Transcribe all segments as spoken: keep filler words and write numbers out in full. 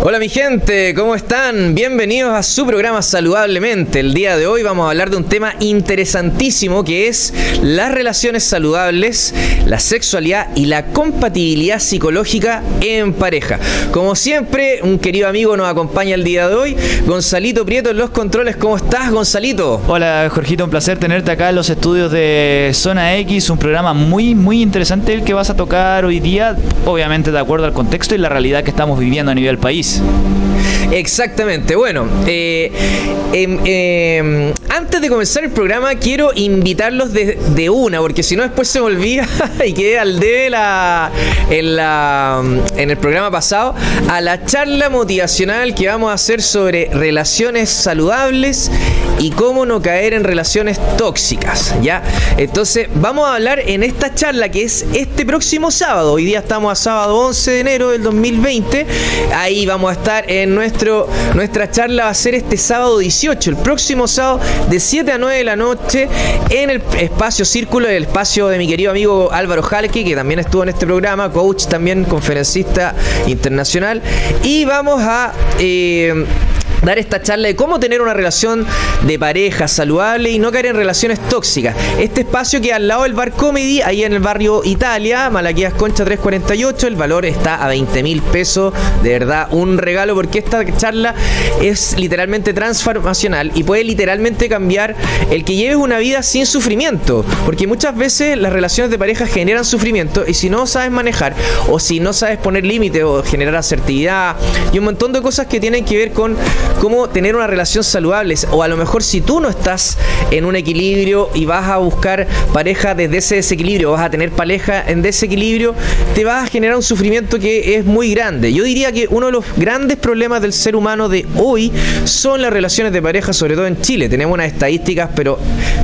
Hola mi gente, ¿cómo están? Bienvenidos a su programa Saludablemente. El día de hoy vamos a hablar de un tema interesantísimo que es las relaciones saludables, la sexualidad y la compatibilidad psicológica en pareja. Como siempre, un querido amigo nos acompaña el día de hoy, Gonzalito Prieto en los controles. ¿Cómo estás, Gonzalito? Hola Jorgito, un placer tenerte acá en los estudios de Zona X, un programa muy muy interesante el que vas a tocar hoy día, obviamente de acuerdo al contexto y la realidad que estamos viviendo a nivel país. Exactamente. Bueno, eh, eh, eh, antes de comenzar el programa quiero invitarlos de, de una, porque si no después se me olvida y quedé al debe la, en, la, en el programa pasado, a la charla motivacional que vamos a hacer sobre relaciones saludables y cómo no caer en relaciones tóxicas, ¿ya? Entonces vamos a hablar en esta charla que es este próximo sábado. Hoy día estamos a sábado once de enero del dos mil veinte. Ahí vamos a estar en nuestro nuestra charla, va a ser este sábado dieciocho, el próximo sábado de siete a nueve de la noche en el espacio Círculo, el espacio de mi querido amigo Álvaro Jalque, que también estuvo en este programa, coach también, conferencista internacional, y vamos a eh, dar esta charla de cómo tener una relación de pareja saludable y no caer en relaciones tóxicas. Este espacio queda al lado del Bar Comedy, ahí en el barrio Italia, Malaquías Concha trescientos cuarenta y ocho. El valor está a veinte mil pesos. De verdad, un regalo, porque esta charla es literalmente transformacional y puede literalmente cambiar el que lleves una vida sin sufrimiento. Porque muchas veces las relaciones de pareja generan sufrimiento, y si no sabes manejar, o si no sabes poner límites, o generar asertividad y un montón de cosas que tienen que ver con cómo tener una relación saludable, o a lo mejor si tú no estás en un equilibrio y vas a buscar pareja desde ese desequilibrio, vas a tener pareja en desequilibrio, te vas a generar un sufrimiento que es muy grande. Yo diría que uno de los grandes problemas del ser humano de hoy son las relaciones de pareja, sobre todo en Chile. Tenemos unas estadísticas pero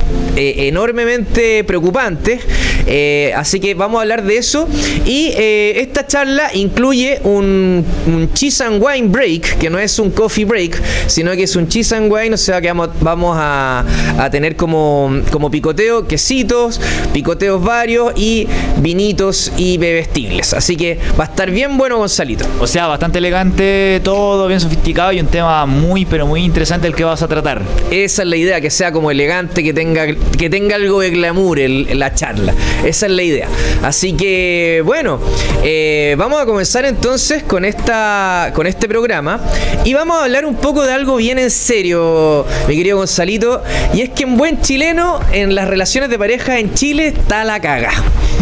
eh, enormemente preocupantes, eh, así que vamos a hablar de eso. Y eh, esta charla incluye un, un cheese and wine break, que no es un coffee break, sino que es un cheese and wine, o sea que vamos, vamos a, a tener como, como picoteo, quesitos, picoteos varios y vinitos y bebestibles. Así que va a estar bien bueno, Gonzalito. O sea, bastante elegante, todo bien sofisticado y un tema muy pero muy interesante el que vas a tratar. Esa es la idea, que sea como elegante, que tenga, que tenga algo de glamour el, la charla. Esa es la idea. Así que bueno, eh, vamos a comenzar entonces con, esta, con este programa, y vamos a hablar un poco de algo bien en serio, mi querido Gonzalito, y es que en buen chileno, en las relaciones de pareja en Chile está la cagá.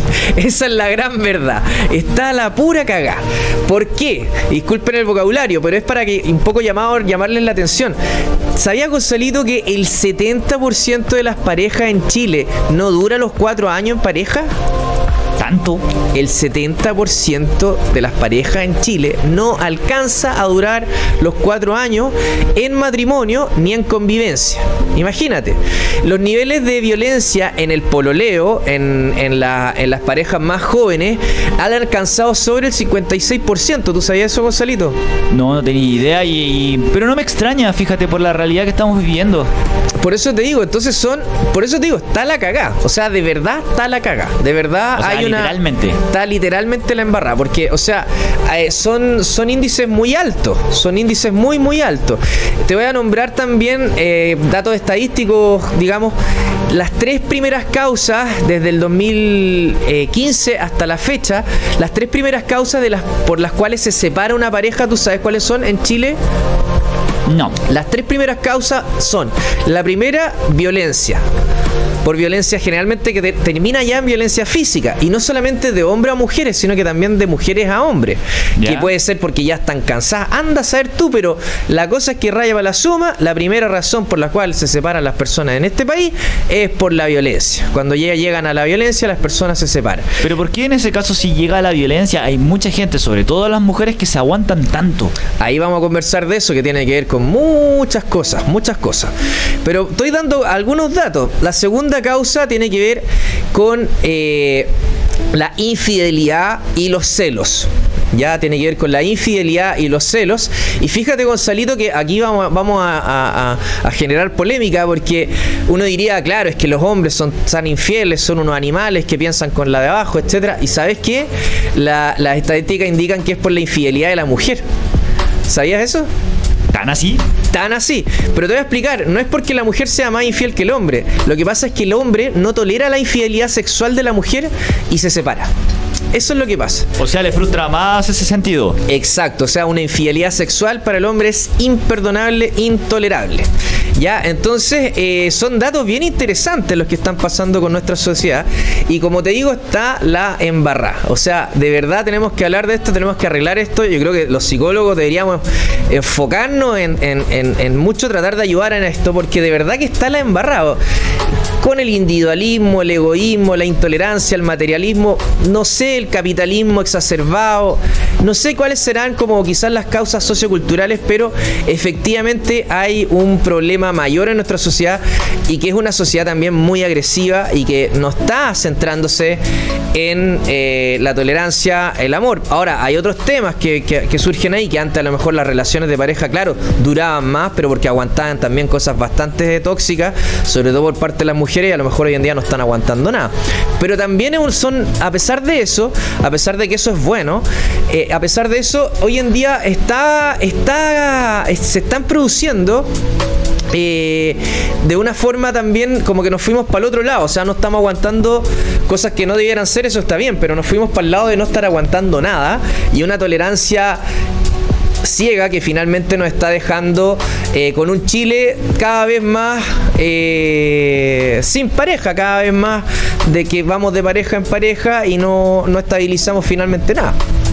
Esa es la gran verdad, está la pura cagá. ¿Por qué? Disculpen el vocabulario, pero es para que un poco llamado, llamarles la atención. ¿Sabía, Gonzalito, que el setenta por ciento de las parejas en Chile no dura los cuatro años en pareja? ¿Tanto? El setenta por ciento de las parejas en Chile no alcanza a durar los cuatro años en matrimonio ni en convivencia. Imagínate, los niveles de violencia en el pololeo, en, en, la, en las parejas más jóvenes, han alcanzado sobre el cincuenta y seis por ciento. ¿Tú sabías eso, Gonzalito? No, no tenía idea, y, y, pero no me extraña, fíjate, por la realidad que estamos viviendo. Por eso te digo, entonces son, por eso te digo, está la cagá. O sea, de verdad está la cagá. De verdad, o sea, hay una... literalmente. Está literalmente la embarrada. Porque, o sea, eh, son, son índices muy altos. Son índices muy, muy altos. Te voy a nombrar también eh, datos estadísticos, digamos, las tres primeras causas desde el dos mil quince hasta la fecha, las tres primeras causas de las, por las cuales se separa una pareja, ¿tú sabes cuáles son en Chile? No. Las tres primeras causas son: la primera, violencia. Por violencia generalmente que te, termina ya en violencia física, y no solamente de hombre a mujeres, sino que también de mujeres a hombres, ¿ya? Que puede ser porque ya están cansadas, anda a saber tú, pero la cosa es que raya para la suma. La primera razón por la cual se separan las personas en este país es por la violencia. Cuando ya llegan a la violencia, las personas se separan. Pero ¿por qué en ese caso, si llega a la violencia, hay mucha gente, sobre todo las mujeres, que se aguantan tanto? Ahí vamos a conversar de eso, que tiene que ver con muchas cosas, muchas cosas. Pero estoy dando algunos datos. La segunda causa tiene que ver con eh, la infidelidad y los celos. Ya tiene que ver con la infidelidad y los celos. Y fíjate, Gonzalito, que aquí vamos, vamos a, a, a generar polémica, porque uno diría, claro, es que los hombres son tan infieles, son unos animales que piensan con la de abajo, etcétera. Y ¿sabes qué? La, las estadísticas indican que es por la infidelidad de la mujer. ¿Sabías eso? ¿Tan así? Tan así. Pero te voy a explicar, no es porque la mujer sea más infiel que el hombre. Lo que pasa es que el hombre no tolera la infidelidad sexual de la mujer y se separa. Eso es lo que pasa. O sea, le frustra más ese sentido. Exacto, o sea, una infidelidad sexual para el hombre es imperdonable, intolerable. Ya, entonces eh, son datos bien interesantes los que están pasando con nuestra sociedad. Y como te digo, está la embarrada. O sea, de verdad tenemos que hablar de esto, tenemos que arreglar esto. Yo creo que los psicólogos deberíamos enfocarnos en, en, en, en mucho tratar de ayudar en esto, porque de verdad que está la embarrada. Con el individualismo, el egoísmo, la intolerancia, el materialismo, no sé, el capitalismo exacerbado, no sé cuáles serán como quizás las causas socioculturales, pero efectivamente hay un problema mayor en nuestra sociedad y que es una sociedad también muy agresiva y que no está centrándose en eh, la tolerancia, el amor. Ahora, hay otros temas que, que, que surgen ahí, que antes a lo mejor las relaciones de pareja, claro, duraban más, pero porque aguantaban también cosas bastante tóxicas, sobre todo por parte de las mujeres, y a lo mejor hoy en día no están aguantando nada. Pero también son, a pesar de eso, a pesar de que eso es bueno, eh, a pesar de eso, hoy en día está, está, se están produciendo Eh, de una forma también como que nos fuimos para el otro lado. O sea, no estamos aguantando cosas que no debieran ser, eso está bien, pero nos fuimos para el lado de no estar aguantando nada y una tolerancia ciega que finalmente nos está dejando eh, con un Chile cada vez más eh, sin pareja, cada vez más de que vamos de pareja en pareja y no, no estabilizamos finalmente nada.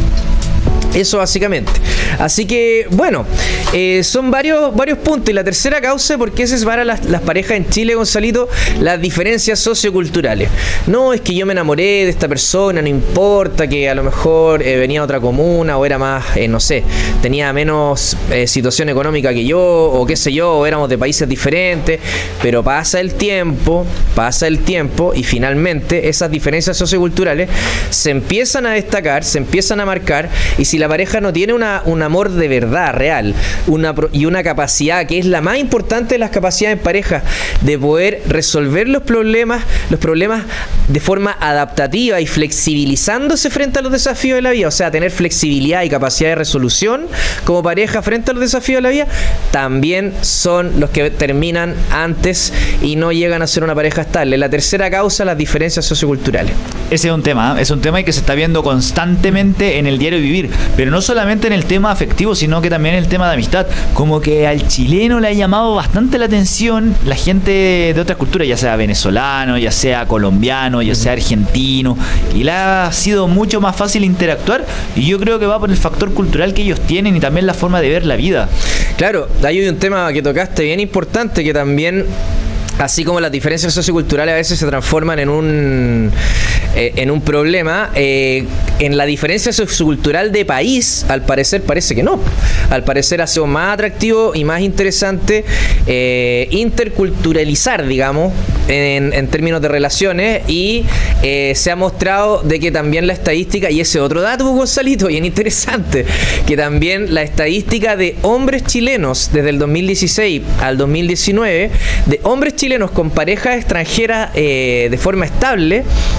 Eso básicamente. Así que, bueno, eh, son varios, varios puntos. Y la tercera causa, ¿por qué se separan las, las parejas en Chile, Gonzalito? Las diferencias socioculturales. No, es que yo me enamoré de esta persona, no importa que a lo mejor eh, venía de otra comuna o era más, eh, no sé, tenía menos eh, situación económica que yo, o qué sé yo, o éramos de países diferentes. Pero pasa el tiempo, pasa el tiempo y finalmente esas diferencias socioculturales se empiezan a destacar, se empiezan a marcar. Y si la pareja no tiene una, un amor de verdad, real, una, y una capacidad que es la más importante de las capacidades en pareja, de poder resolver los problemas, los problemas de forma adaptativa y flexibilizándose frente a los desafíos de la vida, o sea, tener flexibilidad y capacidad de resolución como pareja frente a los desafíos de la vida, también son los que terminan antes y no llegan a ser una pareja estable. La tercera causa, las diferencias socioculturales. Ese es un tema, ¿eh? Es un tema que se está viendo constantemente en el diario vivir. Pero no solamente en el tema afectivo, sino que también en el tema de amistad. Como que al chileno le ha llamado bastante la atención la gente de otras culturas, ya sea venezolano, ya sea colombiano, ya sea argentino, y le ha sido mucho más fácil interactuar, y yo creo que va por el factor cultural que ellos tienen y también la forma de ver la vida. Claro, hay un tema que tocaste bien importante, que también, así como las diferencias socioculturales a veces se transforman en un eh, en un problema, eh, en la diferencia sociocultural de país, al parecer parece que no. Al parecer ha sido más atractivo y más interesante eh, interculturalizar, digamos, en, en términos de relaciones, y eh, se ha mostrado de que también la estadística, y ese otro dato, Gonzalito, bien interesante, que también la estadística de hombres chilenos desde el dos mil dieciséis al dos mil diecinueve, de hombres chilenos chilenos con parejas extranjeras eh, de forma estable,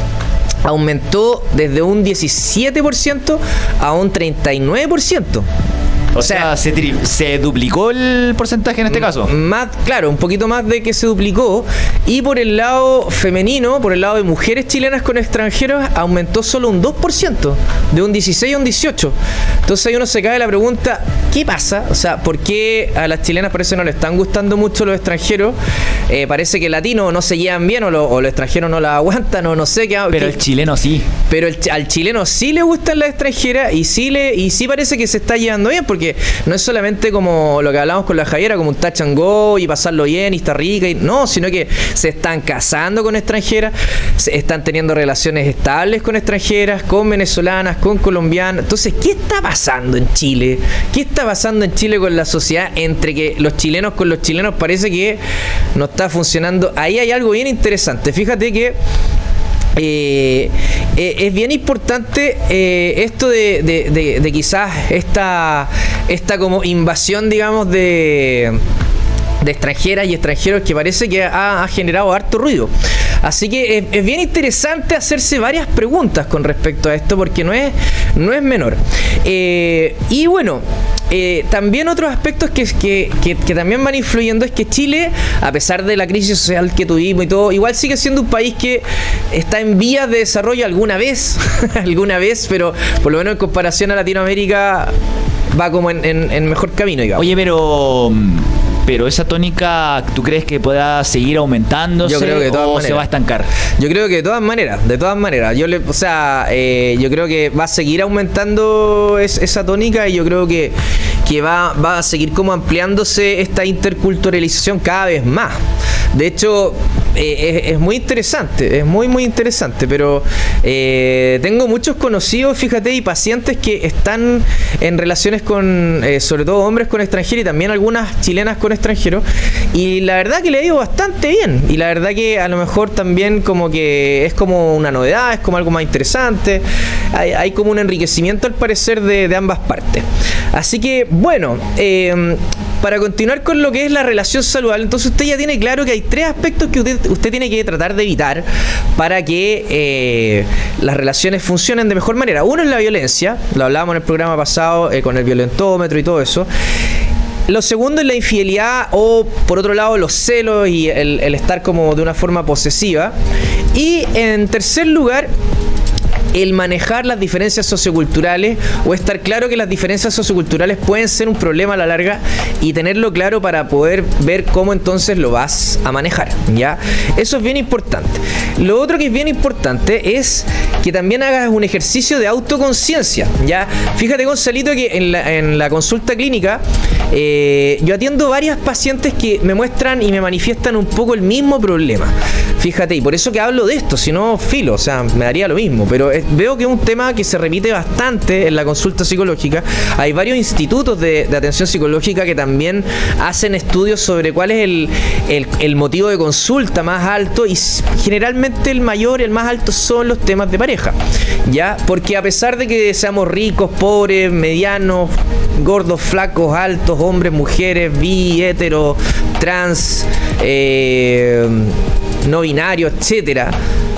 aumentó desde un diecisiete por ciento a un treinta y nueve por ciento. O, o sea, sea se, tri se duplicó el porcentaje en este caso. Más, claro, un poquito más de que se duplicó. Y por el lado femenino, por el lado de mujeres chilenas con extranjeros, aumentó solo un dos por ciento, de un dieciséis a un dieciocho. Entonces ahí uno se cae la pregunta, ¿qué pasa? O sea, ¿por qué a las chilenas parece que no le están gustando mucho los extranjeros? Eh, parece que latinos no se llevan bien, o, lo, o los extranjeros no la aguantan, o no sé qué. Pero qué, el chileno sí. Pero el, al chileno sí le gustan las extranjeras, y sí, le, y sí parece que se está llevando bien, porque no es solamente como lo que hablamos con la Javiera, como un touch and go y pasarlo bien y está rica, y no, sino que se están casando con extranjeras, se están teniendo relaciones estables con extranjeras, con venezolanas, con colombianas. Entonces, ¿qué está pasando en Chile? ¿Qué está pasando en Chile con la sociedad? Entre que los chilenos con los chilenos parece que no está funcionando. Ahí hay algo bien interesante. Fíjate que Eh, eh, es bien importante eh, esto de, de, de, de quizás esta, esta como invasión, digamos, de, de extranjeras y extranjeros, que parece que ha, ha generado harto ruido. Así que es, es bien interesante hacerse varias preguntas con respecto a esto, porque no es, no es menor. Eh, y bueno, eh, también otros aspectos que, que, que, que también van influyendo es que Chile, a pesar de la crisis social que tuvimos y todo, igual sigue siendo un país que está en vías de desarrollo alguna vez, alguna vez, pero por lo menos en comparación a Latinoamérica va como en, en, en mejor camino, digamos. Oye, pero... Pero esa tónica, ¿tú crees que pueda seguir aumentándose? Yo creo que de todas o maneras. se va a estancar? Yo creo que de todas maneras, de todas maneras. Yo le, o sea, eh, yo creo que va a seguir aumentando es, esa tónica y yo creo que, que va, va a seguir como ampliándose esta interculturalización cada vez más. De hecho, eh, es, es muy interesante, es muy muy interesante, pero eh, tengo muchos conocidos, fíjate, y pacientes que están en relaciones con, eh, sobre todo hombres con extranjeros y también algunas chilenas con extranjeros, y la verdad que le ha ido bastante bien, y la verdad que a lo mejor también como que es como una novedad, es como algo más interesante, hay, hay como un enriquecimiento al parecer de, de ambas partes. Así que bueno, eh, para continuar con lo que es la relación saludable, entonces usted ya tiene claro que hay tres aspectos que usted, usted tiene que tratar de evitar para que eh, las relaciones funcionen de mejor manera. Uno es la violencia, lo hablábamos en el programa pasado eh, con el violentómetro y todo eso. Lo segundo es la infidelidad o, por otro lado, los celos y el, el estar como de una forma posesiva. Y en tercer lugar, el manejar las diferencias socioculturales o estar claro que las diferencias socioculturales pueden ser un problema a la larga y tenerlo claro para poder ver cómo entonces lo vas a manejar, ¿ya? Eso es bien importante. Lo otro que es bien importante es que también hagas un ejercicio de autoconciencia, ¿ya? Fíjate, Gonzalito, que en la, en la consulta clínica eh, yo atiendo varias pacientes que me muestran y me manifiestan un poco el mismo problema. Fíjate, y por eso que hablo de esto, si no, filo, o sea, me daría lo mismo, pero es, veo que es un tema que se repite bastante en la consulta psicológica. Hay varios institutos de, de atención psicológica que también hacen estudios sobre cuál es el, el, el motivo de consulta más alto, y generalmente el mayor y el más alto son los temas de pareja, ¿ya? Porque a pesar de que seamos ricos, pobres, medianos, gordos, flacos, altos, hombres, mujeres, bi, hetero, trans, eh, no binario, etcétera,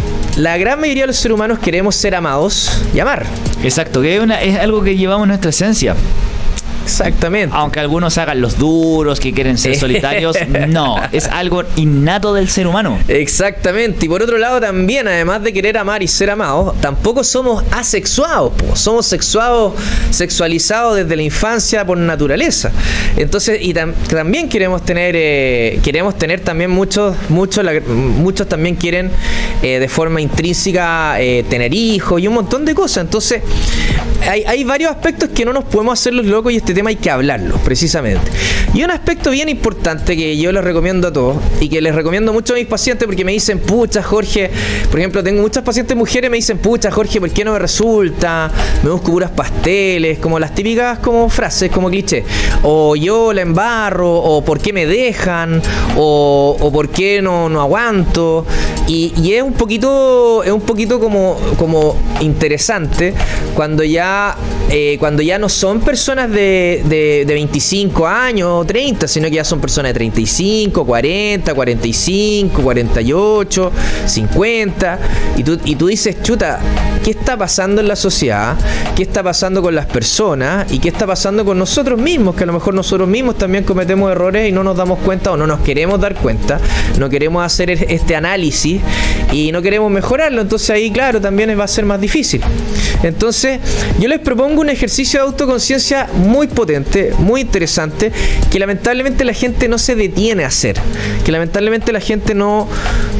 la gran mayoría de los seres humanos queremos ser amados y amar. Exacto, que es, una, es algo que llevamos en nuestra esencia. Exactamente. Aunque algunos hagan los duros, que quieren ser solitarios, no, es algo innato del ser humano. Exactamente. Y por otro lado también, además de querer amar y ser amados, tampoco somos asexuados, po. Somos sexuados, sexualizados desde la infancia por naturaleza. Entonces, y tam también queremos tener, eh, queremos tener también muchos, muchos, la, muchos también quieren eh, de forma intrínseca eh, tener hijos y un montón de cosas. Entonces, hay, hay varios aspectos que no nos podemos hacer los locos y este tema hay que hablarlo, precisamente. Y un aspecto bien importante que yo les recomiendo a todos y que les recomiendo mucho a mis pacientes, porque me dicen, pucha, Jorge, por ejemplo, tengo muchas pacientes mujeres, me dicen, pucha, Jorge, ¿por qué no me resulta? Me busco puras pasteles, como las típicas como frases, como cliché. O yo la embarro, o ¿por qué me dejan? O, o ¿por qué no, no aguanto? Y, y es un poquito, es un poquito como, como interesante cuando ya, eh, cuando ya no son personas de, de, de veinticinco años o treinta, sino que ya son personas de treinta y cinco, cuarenta, cuarenta y cinco, cuarenta y ocho, cincuenta, y tú, y tú dices, chuta, ¿qué está pasando en la sociedad? ¿Qué está pasando con las personas? ¿Y qué está pasando con nosotros mismos? Que a lo mejor nosotros mismos también cometemos errores y no nos damos cuenta o no nos queremos dar cuenta, no queremos hacer este análisis y no queremos mejorarlo. Entonces ahí, claro, también va a ser más difícil. Entonces yo les propongo un ejercicio de autoconciencia muy potente, muy interesante, que lamentablemente la gente no se detiene a hacer, que lamentablemente la gente no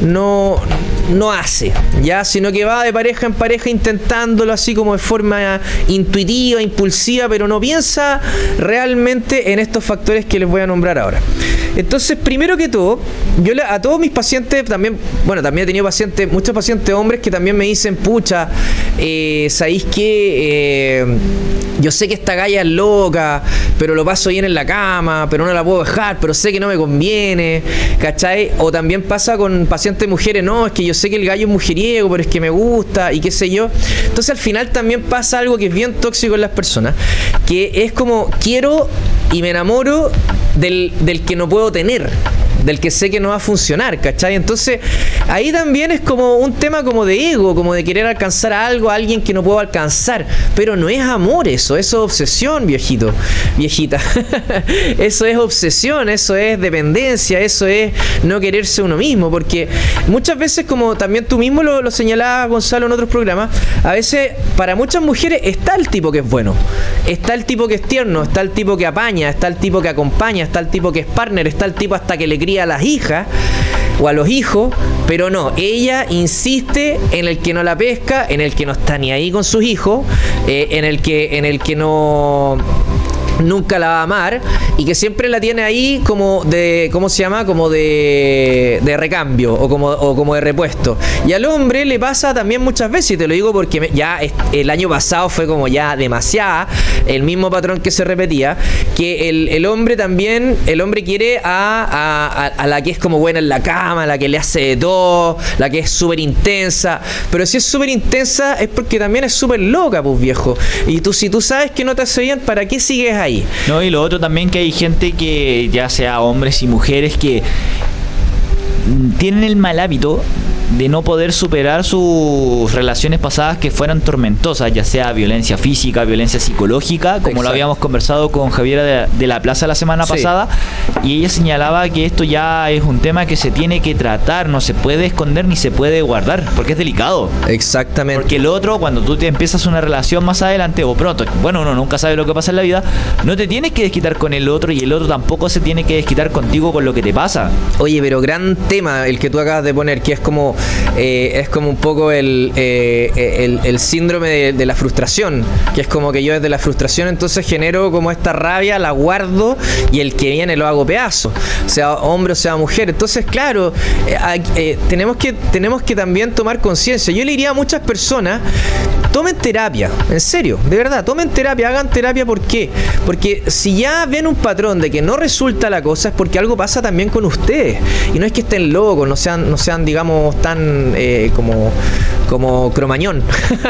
no no hace, ya, sino que va de pareja en pareja intentándolo así como de forma intuitiva, impulsiva, pero no piensa realmente en estos factores que les voy a nombrar ahora. Entonces, primero que todo, yo a todos mis pacientes también, bueno, también he tenido pacientes, muchos pacientes hombres que también me dicen, pucha, eh, ¿sabéis qué? Eh, yo sé que esta galla es loca, pero lo paso bien en la cama, pero no la puedo dejar, pero sé que no me conviene, ¿cachai? O también pasa con pacientes mujeres, no, es que yo sé que el gallo es mujeriego, pero es que me gusta y qué sé yo. Entonces al final también pasa algo que es bien tóxico en las personas, que es como quiero y me enamoro del, del que no puedo tener, del que sé que no va a funcionar, ¿cachai? Entonces, ahí también es como un tema como de ego, como de querer alcanzar a algo, a alguien que no puedo alcanzar. Pero no es amor eso, eso es obsesión, viejito, viejita. Eso es obsesión, eso es dependencia, eso es no quererse uno mismo, porque muchas veces, como también tú mismo lo, lo señalabas, Gonzalo, en otros programas, a veces para muchas mujeres está el tipo que es bueno, está el tipo que es tierno, está el tipo que apaña, está el tipo que acompaña, está el tipo que es partner, está el tipo hasta que le cría a las hijas o a los hijos, pero no, ella insiste en el que no la pesca, en el que no está ni ahí con sus hijos, eh, en el que en el que no nunca la va a amar y que siempre la tiene ahí como de, ¿cómo se llama? Como de, de recambio o como, o como de repuesto. Y al hombre le pasa también muchas veces, y te lo digo porque me, ya el año pasado fue como ya demasiada, el mismo patrón que se repetía, que el, el hombre también, el hombre quiere a, a, a la que es como buena en la cama, la que le hace de todo, la que es súper intensa, pero si es súper intensa es porque también es súper loca, pues viejo. Y tú, si tú sabes que no te hace bien, ¿para qué sigues ahí? No, y lo otro también, que hay gente que, ya sea hombres y mujeres, que tienen el mal hábito de no poder superar sus relaciones pasadas que fueran tormentosas, ya sea violencia física, violencia psicológica, como Exacto. lo habíamos conversado con Javiera de, de la Plaza la semana sí. pasada, y ella señalaba que esto ya es un tema que se tiene que tratar, no se puede esconder ni se puede guardar, porque es delicado. Exactamente. Porque el otro, cuando tú te empiezas una relación más adelante o pronto, bueno, uno nunca sabe lo que pasa en la vida, no te tienes que desquitar con el otro, y el otro tampoco se tiene que desquitar contigo con lo que te pasa. Oye, pero gran tema el que tú acabas de poner, que es como Eh, es como un poco el, eh, el, el síndrome de, de la frustración, que es como que yo desde la frustración entonces genero como esta rabia, la guardo y el que viene lo hago pedazo, sea hombre o sea mujer. Entonces, claro, eh, eh, tenemos que, tenemos que también tomar conciencia. Yo le diría a muchas personas, tomen terapia, en serio, de verdad, tomen terapia, hagan terapia. ¿Por qué? Porque si ya ven un patrón de que no resulta la cosa, es porque algo pasa también con ustedes. Y no es que estén locos, no sean, no sean digamos, tan eh, como, como Cromañón.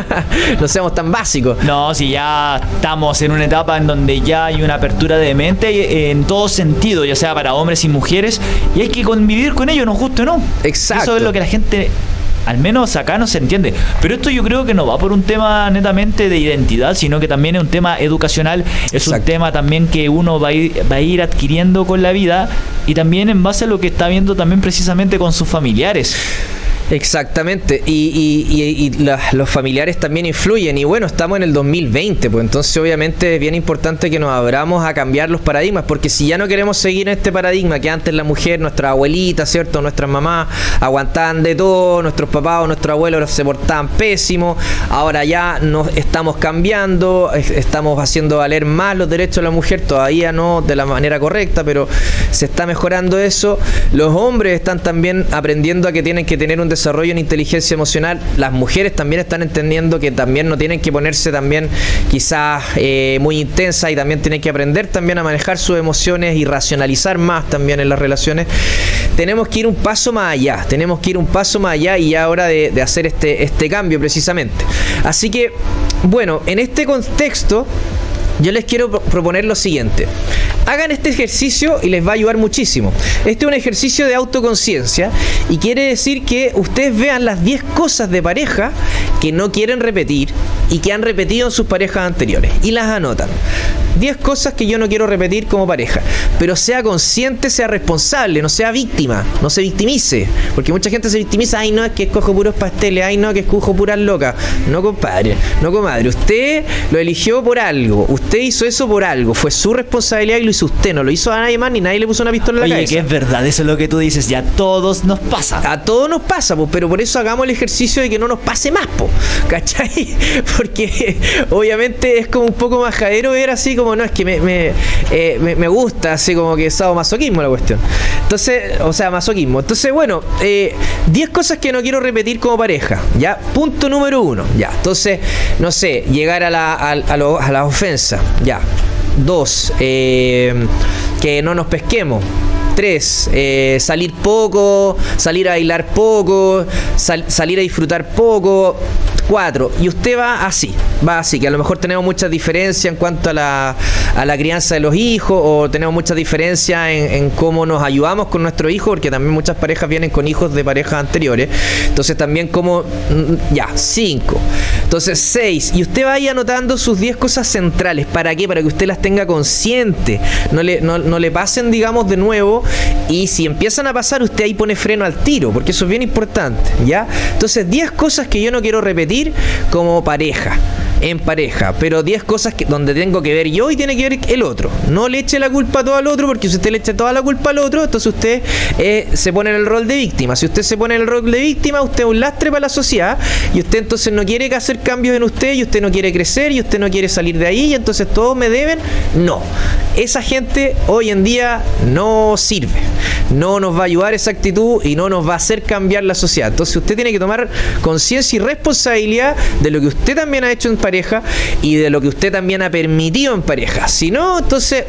No seamos tan básicos. No, si ya estamos en una etapa en donde ya hay una apertura de mente en todo sentido, ya sea para hombres y mujeres, y hay que convivir con ellos, nos guste o no. Exacto. Eso es lo que la gente, al menos acá, no se entiende. Pero esto yo creo que no va por un tema netamente de identidad, sino que también es un tema educacional, es Exacto. un tema también que uno va a, ir, va a ir adquiriendo con la vida, y también en base a lo que está viendo también precisamente con sus familiares. Exactamente, y, y, y, y la, los familiares también influyen, y bueno, estamos en el dos mil veinte, pues entonces obviamente es bien importante que nos abramos a cambiar los paradigmas, porque si ya no queremos seguir en este paradigma que antes la mujer, nuestra abuelita, ¿cierto?, nuestras mamás aguantaban de todo, nuestros papás o nuestros abuelos se portaban pésimo, ahora ya nos estamos cambiando, estamos haciendo valer más los derechos de la mujer, todavía no de la manera correcta, pero se está mejorando eso. Los hombres están también aprendiendo a que tienen que tener un desarrollo desarrollo en inteligencia emocional. Las mujeres también están entendiendo que también no tienen que ponerse también quizás eh, muy intensas, y también tienen que aprender también a manejar sus emociones y racionalizar más también en las relaciones. Tenemos que ir un paso más allá, tenemos que ir un paso más allá y ya hora de, de hacer este, este cambio precisamente. Así que, bueno, en este contexto yo les quiero proponer lo siguiente. Hagan este ejercicio y les va a ayudar muchísimo. Este es un ejercicio de autoconciencia y quiere decir que ustedes vean las diez cosas de pareja que no quieren repetir y que han repetido en sus parejas anteriores y las anotan. diez cosas que yo no quiero repetir como pareja, pero sea consciente, sea responsable, no sea víctima, no se victimice, porque mucha gente se victimiza. Ay, no, es que escojo puros pasteles, ay, no, que escojo puras locas. No, compadre, no, comadre, usted lo eligió por algo, usted hizo eso por algo, fue su responsabilidad y lo hizo usted, no lo hizo a nadie más, ni nadie le puso una pistola en la Oye, cabeza. que es verdad, eso es lo que tú dices, ya a todos nos pasa. A todos nos pasa, pues, pero por eso hagamos el ejercicio de que no nos pase más, po, ¿cachai? Porque obviamente es como un poco majadero ver así como, no, es que me, me, eh, me, me gusta, así como que es sadomasoquismo la cuestión. Entonces, o sea, masoquismo. Entonces, bueno, eh, diez cosas que no quiero repetir como pareja, ¿ya? Punto número uno, ¿ya? Entonces, no sé, llegar a la, a, a, lo, a la ofensa, ¿ya? Dos, eh, que no nos pesquemos. Tres, eh, salir poco, salir a bailar poco, sal, salir a disfrutar poco. cuatro. Y usted va así, va así, que a lo mejor tenemos muchas diferencias en cuanto a la, a la crianza de los hijos, o tenemos muchas diferencias en, en cómo nos ayudamos con nuestro hijo, porque también muchas parejas vienen con hijos de parejas anteriores. Entonces también como, ya, cinco. Entonces seis. Y usted vaya anotando sus diez cosas centrales. ¿Para qué? Para que usted las tenga consciente. No le, no, no le pasen, digamos, de nuevo. Y si empiezan a pasar, usted ahí pone freno al tiro, porque eso es bien importante, ¿ya? Entonces diez cosas que yo no quiero repetir como pareja, en pareja, pero diez cosas que, donde tengo que ver yo y tiene que ver el otro. No le eche la culpa todo al otro, porque si usted le echa toda la culpa al otro, entonces usted eh, se pone en el rol de víctima. Si usted se pone en el rol de víctima, usted es un lastre para la sociedad, y usted entonces no quiere hacer cambios en usted, y usted no quiere crecer, y usted no quiere salir de ahí, y entonces todos me deben. No, esa gente hoy en día no sirve, no nos va a ayudar esa actitud y no nos va a hacer cambiar la sociedad. Entonces usted tiene que tomar conciencia y responsabilidad de lo que usted también ha hecho en pareja y de lo que usted también ha permitido en pareja. Si no, entonces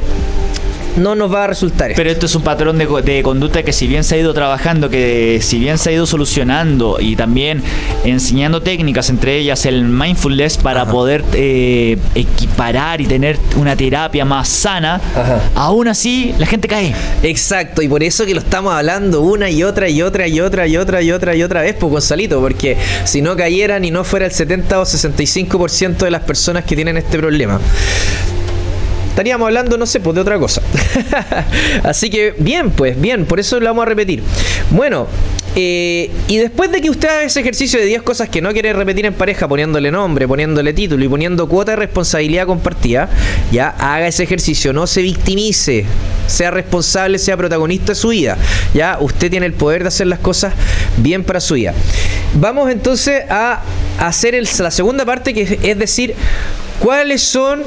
no nos va a resultar esto. Pero esto es un patrón de, de conducta que si bien se ha ido trabajando, que si bien se ha ido solucionando y también enseñando técnicas, entre ellas el mindfulness, para Ajá. poder eh, equiparar y tener una terapia más sana, Ajá. aún así la gente cae. Exacto, y por eso que lo estamos hablando una y otra y otra y otra y otra y otra y otra vez, pues Gonzalito, porque si no cayeran y no fuera el setenta o sesenta y cinco por ciento de las personas que tienen este problema, estaríamos hablando, no sé, pues de otra cosa. Así que bien, pues bien, por eso lo vamos a repetir. Bueno, eh, y después de que usted haga ese ejercicio de diez cosas que no quiere repetir en pareja, poniéndole nombre, poniéndole título y poniendo cuota de responsabilidad compartida, ya haga ese ejercicio, no se victimice, sea responsable, sea protagonista de su vida. Ya usted tiene el poder de hacer las cosas bien para su vida. Vamos entonces a hacer el, la segunda parte, que es, es decir, cuáles son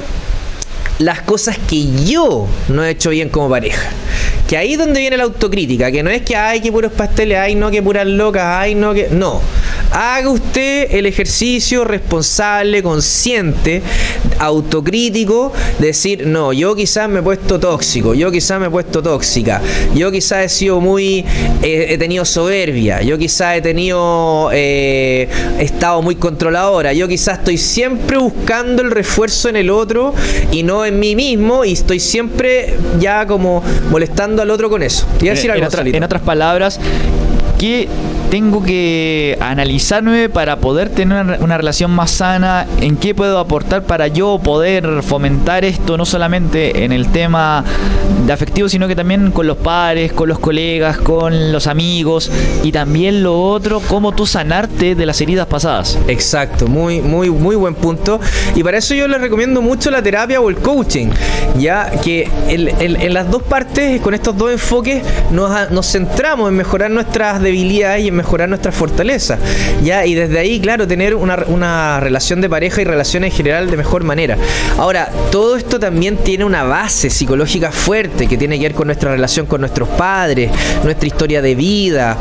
las cosas que yo no he hecho bien como pareja. Que ahí es donde viene la autocrítica, que no es que ay, que puros pasteles, ay, no, que puras locas, ay, no, que... No. Haga usted el ejercicio responsable, consciente, autocrítico, decir, no, yo quizás me he puesto tóxico, yo quizás me he puesto tóxica, yo quizás he sido muy, eh, he tenido soberbia, yo quizás he tenido, eh, he estado muy controladora, yo quizás estoy siempre buscando el refuerzo en el otro y no en mí mismo, y estoy siempre ya como molestando al otro con eso. Te iba a decir algo, en, otra, en otras palabras, ¿qué tengo que analizarme para poder tener una, una relación más sana? ¿En qué puedo aportar para yo poder fomentar esto, no solamente en el tema de afectivo, sino que también con los padres, con los colegas, con los amigos, y también lo otro, cómo tú sanarte de las heridas pasadas? Exacto, muy, muy, muy buen punto. Y para eso yo les recomiendo mucho la terapia o el coaching, ya que en, en, en las dos partes, con estos dos enfoques, nos, nos centramos en mejorar nuestras debilidades y en mejorar nuestras fortalezas, ya, y desde ahí, claro, tener una, una relación de pareja y relaciones en general de mejor manera. Ahora, todo esto también tiene una base psicológica fuerte que tiene que ver con nuestra relación con nuestros padres, nuestra historia de vida,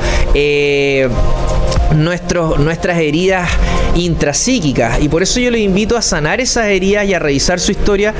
eh, nuestros, nuestras heridas intrapsíquicas, y por eso yo les invito a sanar esas heridas y a revisar su historia,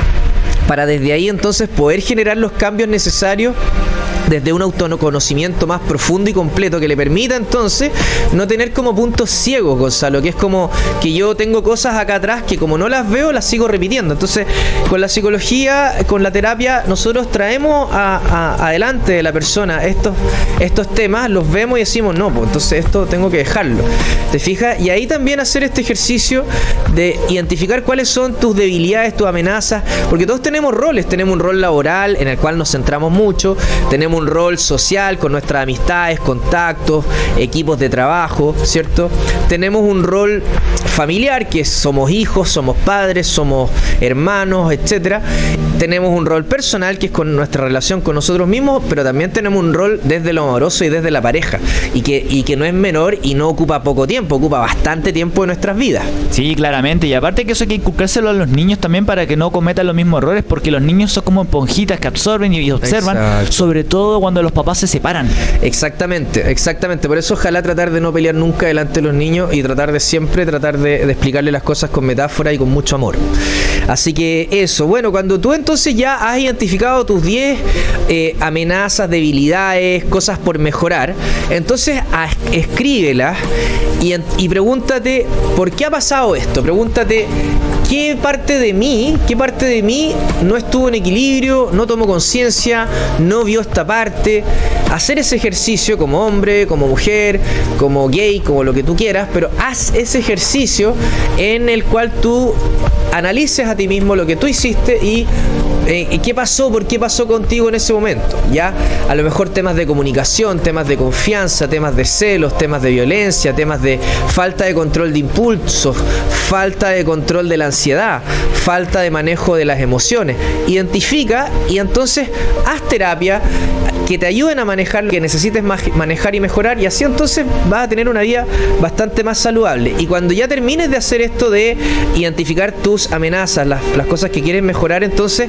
para desde ahí entonces poder generar los cambios necesarios desde un autoconocimiento más profundo y completo, que le permita entonces no tener como puntos ciegos, Gonzalo, que es como que yo tengo cosas acá atrás que como no las veo, las sigo repitiendo. Entonces, con la psicología, con la terapia, nosotros traemos a, a, adelante de la persona estos, estos temas, los vemos y decimos, no, pues entonces esto tengo que dejarlo. ¿Te fijas? Y ahí también hacer este ejercicio de identificar cuáles son tus debilidades, tus amenazas, porque todos tenemos roles. Tenemos un rol laboral en el cual nos centramos mucho, tenemos un rol social con nuestras amistades, contactos, equipos de trabajo, ¿cierto? Tenemos un rol familiar, que somos hijos, somos padres, somos hermanos, etcétera. Tenemos un rol personal, que es con nuestra relación con nosotros mismos, pero también tenemos un rol desde lo amoroso y desde la pareja, y que, y que no es menor y no ocupa poco tiempo, ocupa bastante tiempo de nuestras vidas. Sí, claramente, y aparte que eso hay que inculcárselo a los niños también para que no cometan los mismos errores, porque los niños son como esponjitas que absorben y observan. Exacto. Sobre todo cuando los papás se separan. Exactamente, exactamente. Por eso ojalá tratar de no pelear nunca delante de los niños y tratar de siempre tratar de, de explicarle las cosas con metáfora y con mucho amor. Así que eso, bueno, cuando tú entonces ya has identificado tus diez eh, amenazas, debilidades, cosas por mejorar, entonces a, escríbelas y, y pregúntate, ¿por qué ha pasado esto? Pregúntate, ¿qué parte de mí, qué parte de mí no estuvo en equilibrio, no tomó conciencia, no vio esta parte? Hacer ese ejercicio como hombre, como mujer, como gay, como lo que tú quieras, pero haz ese ejercicio en el cual tú analices a ti mismo lo que tú hiciste y eh, qué pasó, por qué pasó contigo en ese momento, ¿ya? A lo mejor temas de comunicación, temas de confianza, temas de celos, temas de violencia, temas de falta de control de impulsos, falta de control de la ansiedad, falta de manejo de las emociones. Identifica y entonces haz terapia que te ayuden a manejar lo que necesites manejar y mejorar, y así entonces vas a tener una vida bastante más saludable. Y cuando ya termines de hacer esto de identificar tus amenazas, las, las cosas que quieres mejorar, entonces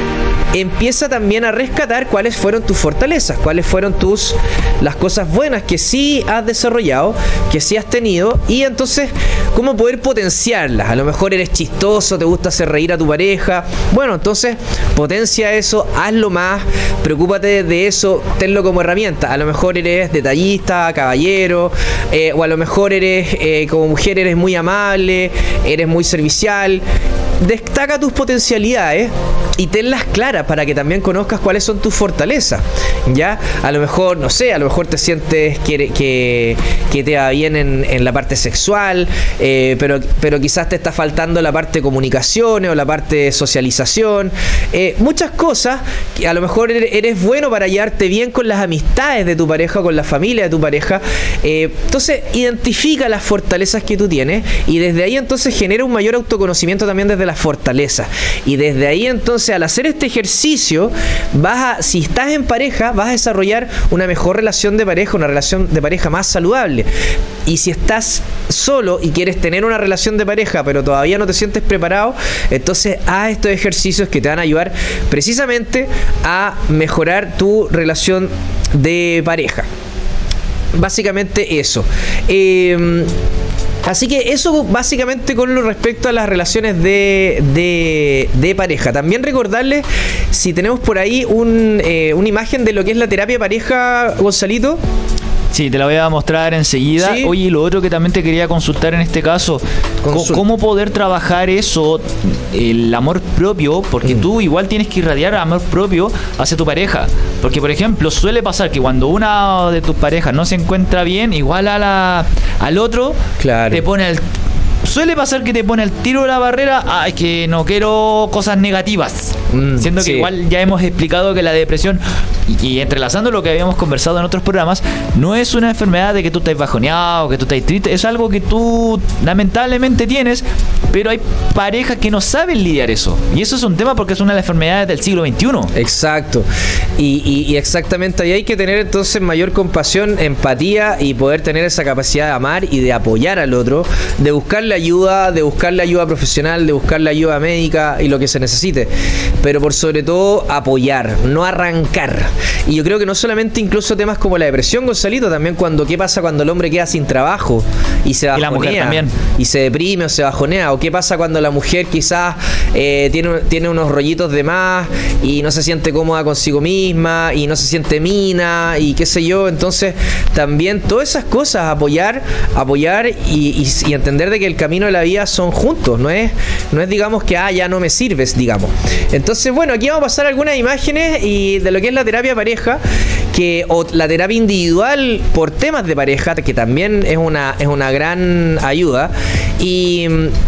empieza también a rescatar cuáles fueron tus fortalezas, cuáles fueron tus las cosas buenas que sí has desarrollado, que sí has tenido, y entonces cómo poder potenciarlas. A lo mejor eres chistoso, te gusta hacer reír a tu pareja, bueno, entonces potencia eso, hazlo más, preocúpate de eso, tenlo como herramienta. A lo mejor eres detallista, caballero, eh, o a lo mejor eres eh, como mujer eres muy amable, eres muy servicial. Destaca tus potencialidades y tenlas claras para que también conozcas cuáles son tus fortalezas, ¿ya? A lo mejor, no sé, a lo mejor te sientes que, que, que te va bien en, en la parte sexual, eh, pero, pero quizás te está faltando la parte de comunicaciones o la parte de socialización, eh, muchas cosas que a lo mejor eres bueno para llevarte bien con las amistades de tu pareja, con la familia de tu pareja. Eh, entonces identifica las fortalezas que tú tienes y desde ahí entonces genera un mayor autoconocimiento también desde las fortalezas, y desde ahí entonces al hacer este ejercicio vas a, si estás en pareja, vas a desarrollar una mejor relación de pareja, una relación de pareja más saludable. Y si estás solo y quieres tener una relación de pareja pero todavía no te sientes preparado, entonces haz estos ejercicios que te van a ayudar precisamente a mejorar tu relación de pareja. Básicamente eso. eh, Así que eso básicamente con lo respecto a las relaciones de, de, de pareja. También recordarles, si tenemos por ahí un, eh, una imagen de lo que es la terapia pareja, Gonzalito. Sí, te la voy a mostrar enseguida. ¿Sí? Oye, lo otro que también te quería consultar en este caso, Consulta. ¿cómo poder trabajar eso, el amor propio? Porque mm. tú igual tienes que irradiar amor propio hacia tu pareja. Porque, por ejemplo, suele pasar que cuando una de tus parejas no se encuentra bien, igual a la, al otro, claro, te pone el... Suele pasar que te pone el tiro de la barrera, ah, es que no quiero cosas negativas. Mm, Siendo sí. que igual ya hemos explicado que la depresión, y, y entrelazando lo que habíamos conversado en otros programas, no es una enfermedad de que tú estás bajoneado, que tú estás triste, es algo que tú lamentablemente tienes, pero hay parejas que no saben lidiar eso. Y eso es un tema porque es una de las enfermedades del siglo veintiuno. Exacto. Y, y, y exactamente ahí hay que tener entonces mayor compasión, empatía y poder tener esa capacidad de amar y de apoyar al otro, de buscar la ayuda, de buscar la ayuda profesional, de buscar la ayuda médica y lo que se necesite, pero por sobre todo apoyar, no arrancar. Y yo creo que no solamente incluso temas como la depresión, Gonzalito, también cuando qué pasa cuando el hombre queda sin trabajo y se bajonea, y la mujer también, y se deprime o se bajonea, o qué pasa cuando la mujer quizás eh, tiene, tiene unos rollitos de más y no se siente cómoda consigo misma y no se siente mina y qué sé yo. Entonces también todas esas cosas, apoyar, apoyar y, y, y entender de que el camino de la vida son juntos, no es, no es digamos que ah, ya no me sirves, digamos. Entonces, bueno, aquí vamos a pasar algunas imágenes y de lo que es la terapia pareja, que, o la terapia individual por temas de pareja, que también es una, es una gran ayuda. Y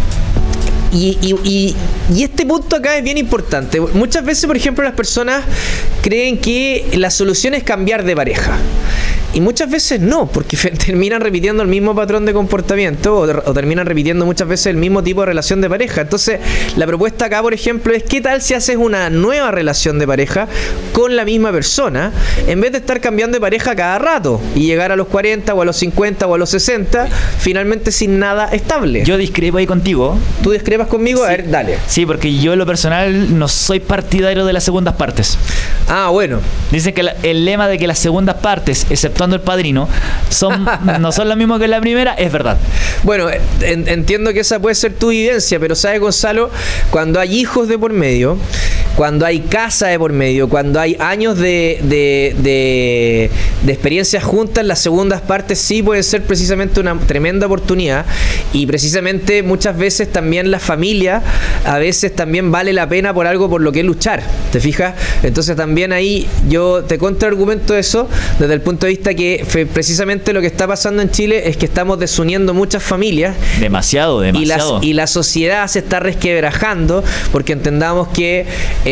Y, y, y, y este punto acá es bien importante. Muchas veces, por ejemplo, las personas creen que la solución es cambiar de pareja. Y muchas veces no, porque terminan repitiendo el mismo patrón de comportamiento o, o terminan repitiendo muchas veces el mismo tipo de relación de pareja. Entonces, la propuesta acá, por ejemplo, es ¿qué tal si haces una nueva relación de pareja con la misma persona en vez de estar cambiando de pareja cada rato y llegar a los cuarenta o a los cincuenta o a los sesenta finalmente sin nada estable? Yo discrepo ahí contigo. ¿Tú discrepas conmigo? Sí. A ver, dale. Sí, porque yo en lo personal no soy partidario de las segundas partes. Ah, bueno. Dicen que la, el lema de que las segundas partes, excepto actuando El Padrino, son, no son los mismos que la primera, es verdad. Bueno, en, entiendo que esa puede ser tu vivencia, pero ¿sabes, Gonzalo? Cuando hay hijos de por medio, cuando hay casa de por medio, cuando hay años de, de, de, de experiencias juntas, las segundas partes sí pueden ser precisamente una tremenda oportunidad, y precisamente muchas veces también la familia a veces también vale la pena por algo por lo que luchar, ¿te fijas? Entonces también ahí yo te contraargumento eso desde el punto de vista que precisamente lo que está pasando en Chile es que estamos desuniendo muchas familias. Demasiado, demasiado. Y la, y la sociedad se está resquebrajando porque entendamos que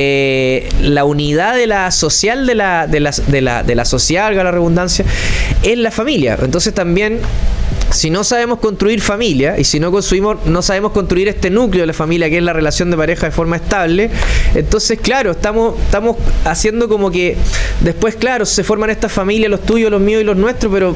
eh, la unidad de la social de la, de la, de la, de la sociedad, valga la redundancia, es la familia. Entonces también, si no sabemos construir familia y si no construimos, no sabemos construir este núcleo de la familia que es la relación de pareja de forma estable, entonces claro, estamos, estamos haciendo como que después, claro, se forman estas familias, los tuyos, los míos y los nuestros, pero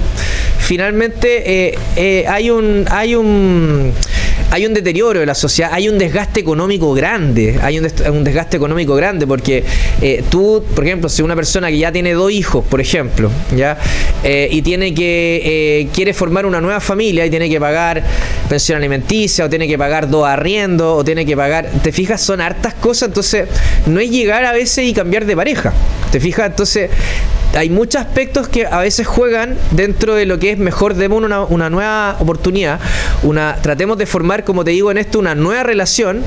finalmente eh, eh, hay un hay un hay un deterioro de la sociedad, hay un desgaste económico grande, hay un, des un desgaste económico grande porque eh, tú, por ejemplo, si una persona que ya tiene dos hijos, por ejemplo, ya eh, y tiene que eh, quiere formar una nueva familia y tiene que pagar pensión alimenticia o tiene que pagar dos arriendos o tiene que pagar, te fijas, son hartas cosas, entonces no es llegar a veces y cambiar de pareja, te fijas, entonces hay muchos aspectos que a veces juegan dentro de lo que es mejor, demos una, una nueva oportunidad, una, tratemos de formar, como te digo en esto, una nueva relación,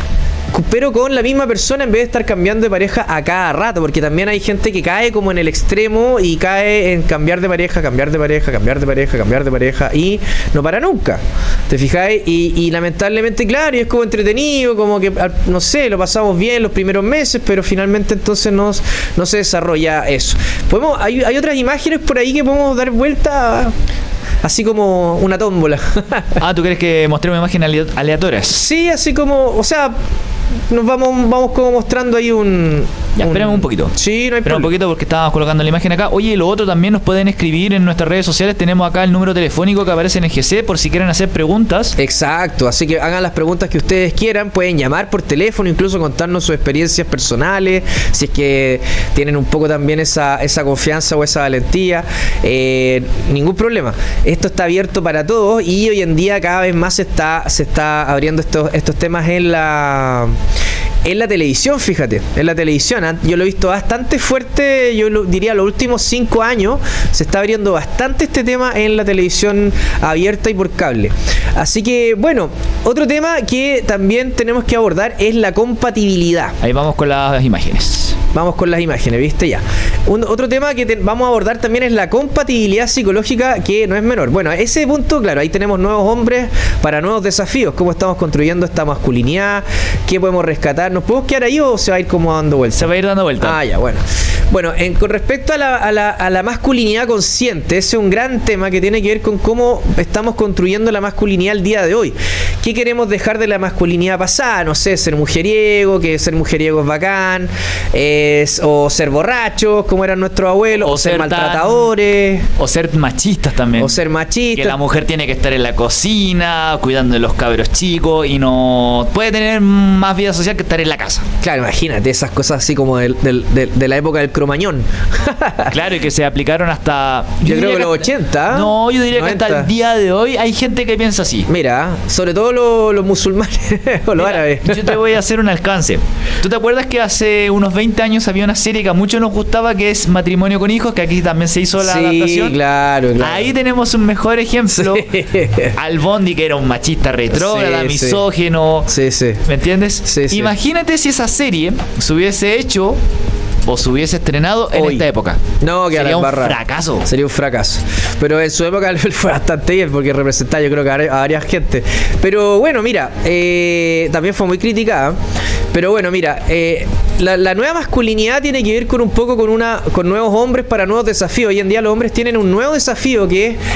pero con la misma persona en vez de estar cambiando de pareja a cada rato, porque también hay gente que cae como en el extremo y cae en cambiar de pareja, cambiar de pareja, cambiar de pareja, cambiar de pareja y no para nunca, ¿te fijáis? Y, y lamentablemente, claro, y es como entretenido, como que, no sé, lo pasamos bien los primeros meses, pero finalmente entonces no, no se desarrolla eso. Podemos, hay, hay otras imágenes por ahí que podemos dar vuelta así como una tómbola. Ah, ¿tú crees que mostremos imágenes aleatorias? Sí, así como, o sea, nos vamos, vamos como mostrando ahí un... Ya, un... espérame un poquito. Sí, no hay Espérame un poquito porque estábamos colocando la imagen acá. Oye, y lo otro también nos pueden escribir en nuestras redes sociales. Tenemos acá el número telefónico que aparece en el G C por si quieren hacer preguntas. Exacto, así que hagan las preguntas que ustedes quieran. Pueden llamar por teléfono, incluso contarnos sus experiencias personales, si es que tienen un poco también esa, esa confianza o esa valentía. Eh, ningún problema. Esto está abierto para todos y hoy en día cada vez más se está, se está abriendo estos, estos temas en la... En la televisión, fíjate, en la televisión, yo lo he visto bastante fuerte, yo lo, diría los últimos cinco años, se está abriendo bastante este tema en la televisión abierta y por cable. Así que, bueno, otro tema que también tenemos que abordar es la compatibilidad. Ahí vamos con las imágenes. Vamos con las imágenes, ¿viste? Ya. Un, otro tema que te, vamos a abordar también es la compatibilidad psicológica, que no es menor. Bueno, a ese punto, claro, ahí tenemos nuevos hombres para nuevos desafíos. ¿Cómo estamos construyendo esta masculinidad? ¿Qué podemos rescatar? ¿Nos podemos quedar ahí o se va a ir como dando vueltas? Se va a ir dando vueltas. Ah, ya, bueno. Bueno, en, con respecto a la, a, la, a la masculinidad consciente, ese es un gran tema que tiene que ver con cómo estamos construyendo la masculinidad al día de hoy. ¿Qué queremos dejar de la masculinidad pasada? No sé, ser mujeriego, que ser mujeriego es bacán, es, o ser borrachos, como eran nuestros abuelos, o, o ser, ser maltratadores. Tan, o ser machistas también. O ser machistas. Que la mujer tiene que estar en la cocina, cuidando de los cabros chicos, y no puede tener más vida social que estar en la casa. Claro, imagínate esas cosas así como del, del, del, de la época del cromañón. Claro, y que se aplicaron hasta... Yo, yo creo que, que los ochenta. No, yo diría noventa. Que hasta el día de hoy hay gente que piensa así. Mira, sobre todo los, los musulmanes o los Mira, árabes. Yo te voy a hacer un alcance. ¿Tú te acuerdas que hace unos veinte años había una serie que a muchos nos gustaba, que es Matrimonio con Hijos, que aquí también se hizo la sí, adaptación? Claro, claro. Ahí tenemos un mejor ejemplo. Sí. Al Bondi, que era un machista retrógrada, sí, misógino. Sí, sí. ¿Me entiendes? Sí, sí. Imagínate si esa serie se hubiese hecho o se hubiese estrenado en hoy. Esta época. No, que sería un barra. fracaso. Sería un fracaso. Pero en su época fue bastante bien porque representaba, yo creo que a varias gente. Pero bueno, mira, eh, también fue muy criticada. Pero bueno, mira, eh, la, la nueva masculinidad tiene que ver con un poco con una con nuevos hombres para nuevos desafíos. Hoy en día los hombres tienen un nuevo desafío que es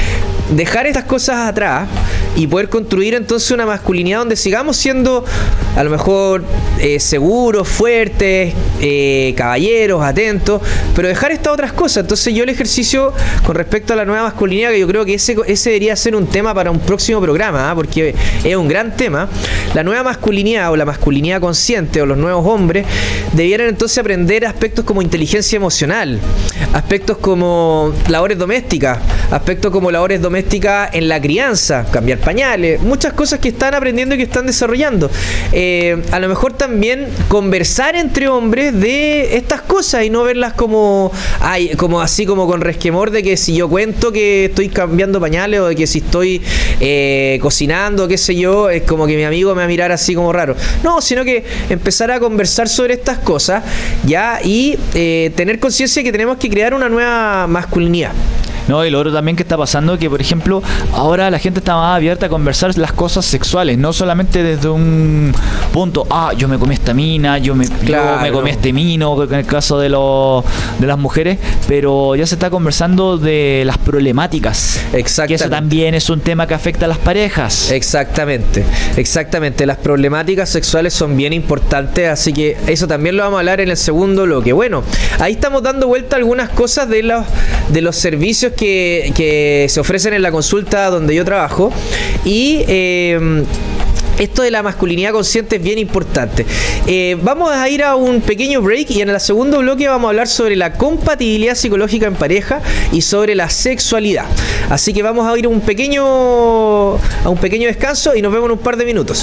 dejar estas cosas atrás y poder construir entonces una masculinidad donde sigamos siendo a lo mejor eh, seguros, fuertes, eh, caballeros, atentos, pero dejar estas otras cosas. Entonces yo el ejercicio con respecto a la nueva masculinidad, que yo creo que ese, ese debería ser un tema para un próximo programa, ¿eh? Porque es un gran tema. La nueva masculinidad o la masculinidad consciente o los nuevos hombres debieran entonces aprender aspectos como inteligencia emocional, aspectos como labores domésticas, aspectos como labores domésticas en la crianza, cambiar pañales, muchas cosas que están aprendiendo y que están desarrollando. Eh, a lo mejor también conversar entre hombres de estas cosas y no verlas como, ay, como así como con resquemor de que si yo cuento que estoy cambiando pañales o de que si estoy eh, cocinando, qué sé yo, es como que mi amigo me va a mirar así como raro. No, sino que empezar a conversar sobre estas cosas ya y eh, tener conciencia de que tenemos que crear una nueva masculinidad. No, y lo otro también que está pasando que, por ejemplo, ahora la gente está más abierta a conversar las cosas sexuales, no solamente desde un punto, ah, yo me comí esta mina, yo me, claro, yo me comí este mino, en el caso de, lo, de las mujeres, pero ya se está conversando de las problemáticas. Exactamente. Que eso también es un tema que afecta a las parejas. Exactamente, exactamente. Las problemáticas sexuales son bien importantes, así que eso también lo vamos a hablar en el segundo bloque. Bueno, ahí estamos dando vuelta a algunas cosas de los, de los servicios Que, que se ofrecen en la consulta donde yo trabajo y eh, esto de la masculinidad consciente es bien importante. Eh, vamos a ir a un pequeño break y en el segundo bloque vamos a hablar sobre la compatibilidad psicológica en pareja y sobre la sexualidad. Así que vamos a ir a un pequeño, a un pequeño descanso y nos vemos en un par de minutos.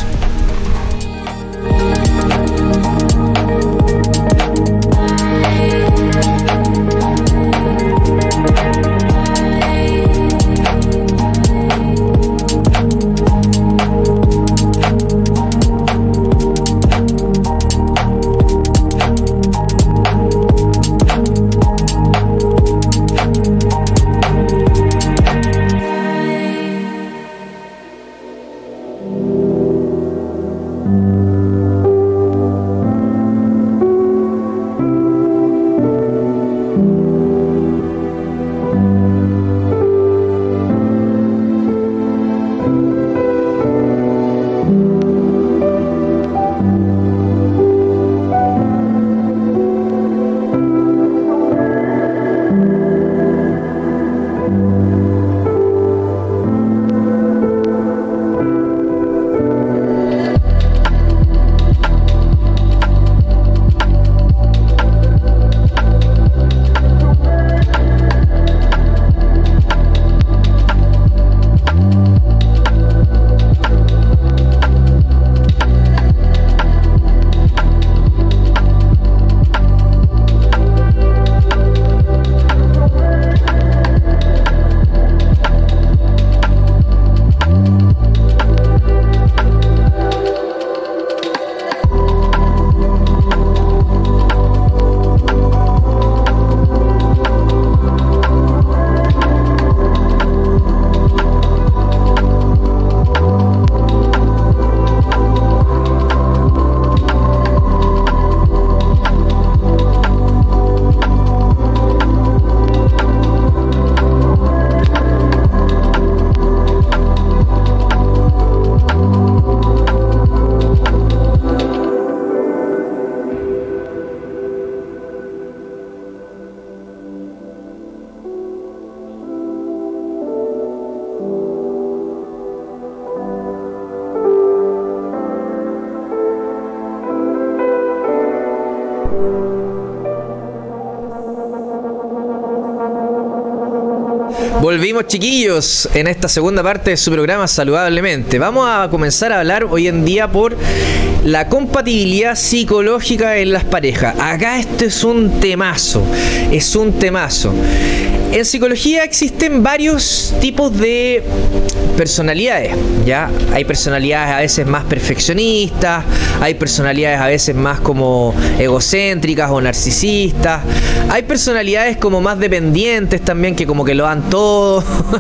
Volvimos, chiquillos, en esta segunda parte de su programa Saludablemente. Vamos a comenzar a hablar hoy en día por la compatibilidad psicológica en las parejas. Acá esto es un temazo, es un temazo. En psicología existen varios tipos de personalidades, ¿ya? Hay personalidades a veces más perfeccionistas, hay personalidades a veces más como egocéntricas o narcisistas, hay personalidades como más dependientes también, que como que lo dan todo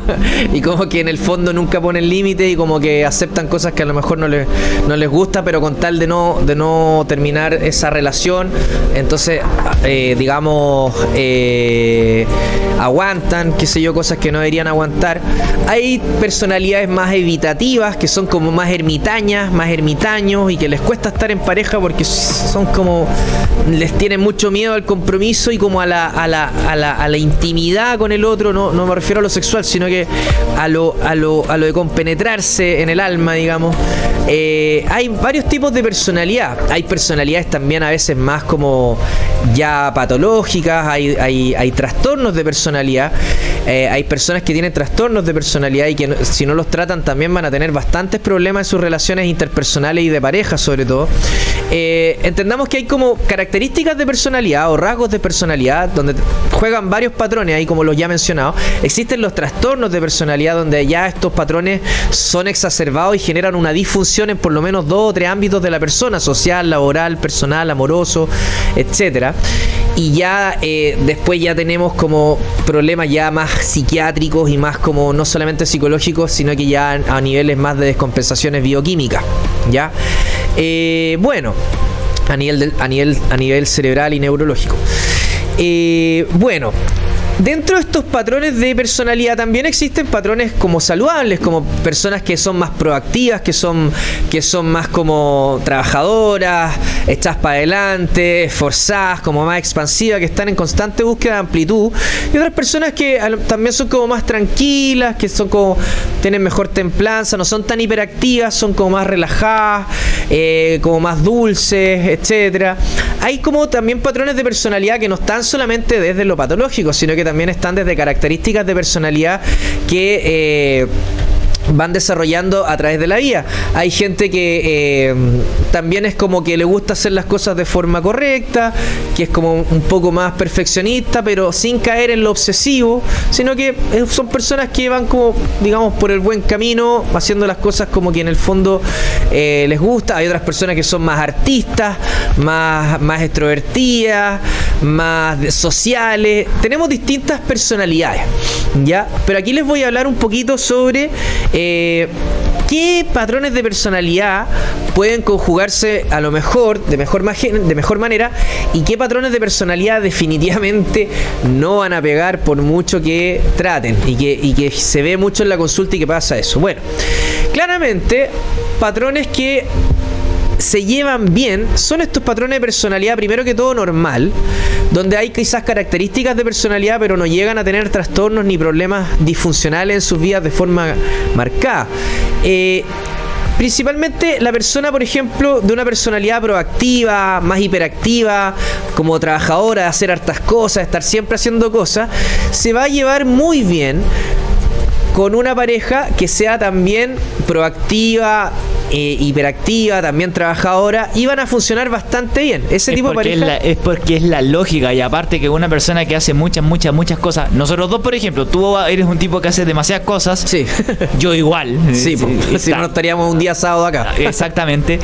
y como que en el fondo nunca ponen límites y como que aceptan cosas que a lo mejor no les, no les gusta, pero con tal de no, de no terminar esa relación, entonces eh, digamos eh, aguantan, qué sé yo, cosas que no deberían aguantar. Hay personalidades más evitativas, que son como más ermitañas, más ermitaños, y que les cuesta estar en pareja porque son como, les tienen mucho miedo al compromiso y como a la, a la, a la, a la intimidad con el otro. No, no me refiero a lo sexual, sino que a lo, a lo, a lo de compenetrarse en el alma, digamos. Eh, hay varios tipos de personalidad. Hay personalidades también a veces más como ya patológicas, hay, hay, hay trastornos de personalidad. Eh, hay personas que tienen trastornos de personalidad y que no, si no los tratan también van a tener bastantes problemas en sus relaciones interpersonales y de pareja, sobre todo. Eh, entendamos que hay como características de personalidad o rasgos de personalidad donde juegan varios patrones, ahí como los ya mencionado. Existen los trastornos de personalidad donde ya estos patrones son exacerbados y generan una disfunción en por lo menos dos o tres ámbitos de la persona: social, laboral, personal, amoroso, etcétera. Y ya eh, después ya tenemos como problemas ya más psiquiátricos y más como no solamente psicológicos, sino que ya a niveles más de descompensaciones bioquímicas, ¿ya? Eh, bueno, a nivel, de, a, nivel, a nivel cerebral y neurológico. Eh, bueno, dentro de estos patrones de personalidad también existen patrones como saludables, como personas que son más proactivas, que son, que son más como trabajadoras, hechas para adelante, esforzadas, como más expansivas, que están en constante búsqueda de amplitud. Y otras personas que también son como más tranquilas, que son como, tienen mejor templanza, no son tan hiperactivas, son como más relajadas, eh, como más dulces, etcétera. Hay como también patrones de personalidad que no están solamente desde lo patológico, sino que también están desde características de personalidad que eh, van desarrollando a través de la vida. Hay gente que eh, también es como que le gusta hacer las cosas de forma correcta, que es como un poco más perfeccionista, pero sin caer en lo obsesivo, sino que son personas que van como, digamos, por el buen camino, haciendo las cosas como que en el fondo eh, les gusta. Hay otras personas que son más artistas, más, más extrovertidas, más sociales. Tenemos distintas personalidades, ¿ya? Pero aquí les voy a hablar un poquito sobre Eh, ¿qué patrones de personalidad pueden conjugarse a lo mejor, de mejor, de mejor manera? ¿Y qué patrones de personalidad definitivamente no van a pegar por mucho que traten? Y que, y que se ve mucho en la consulta y que pasa eso. Bueno, claramente, patrones que se llevan bien son estos patrones de personalidad, primero que todo normal, donde hay quizás características de personalidad pero no llegan a tener trastornos ni problemas disfuncionales en sus vidas de forma marcada. Eh, Principalmente la persona, por ejemplo, de una personalidad proactiva, más hiperactiva, como trabajadora, de hacer hartas cosas, estar siempre haciendo cosas, se va a llevar muy bien con una pareja que sea también proactiva, eh, hiperactiva, también trabajadora, y van a funcionar bastante bien. Ese es tipo de pareja es, la, es porque es la lógica, y aparte que una persona que hace muchas, muchas, muchas cosas. Nosotros dos, por ejemplo, tú eres un tipo que hace demasiadas cosas. Sí. Yo igual. Sí, pues, si no estaríamos un día sábado acá. Exactamente.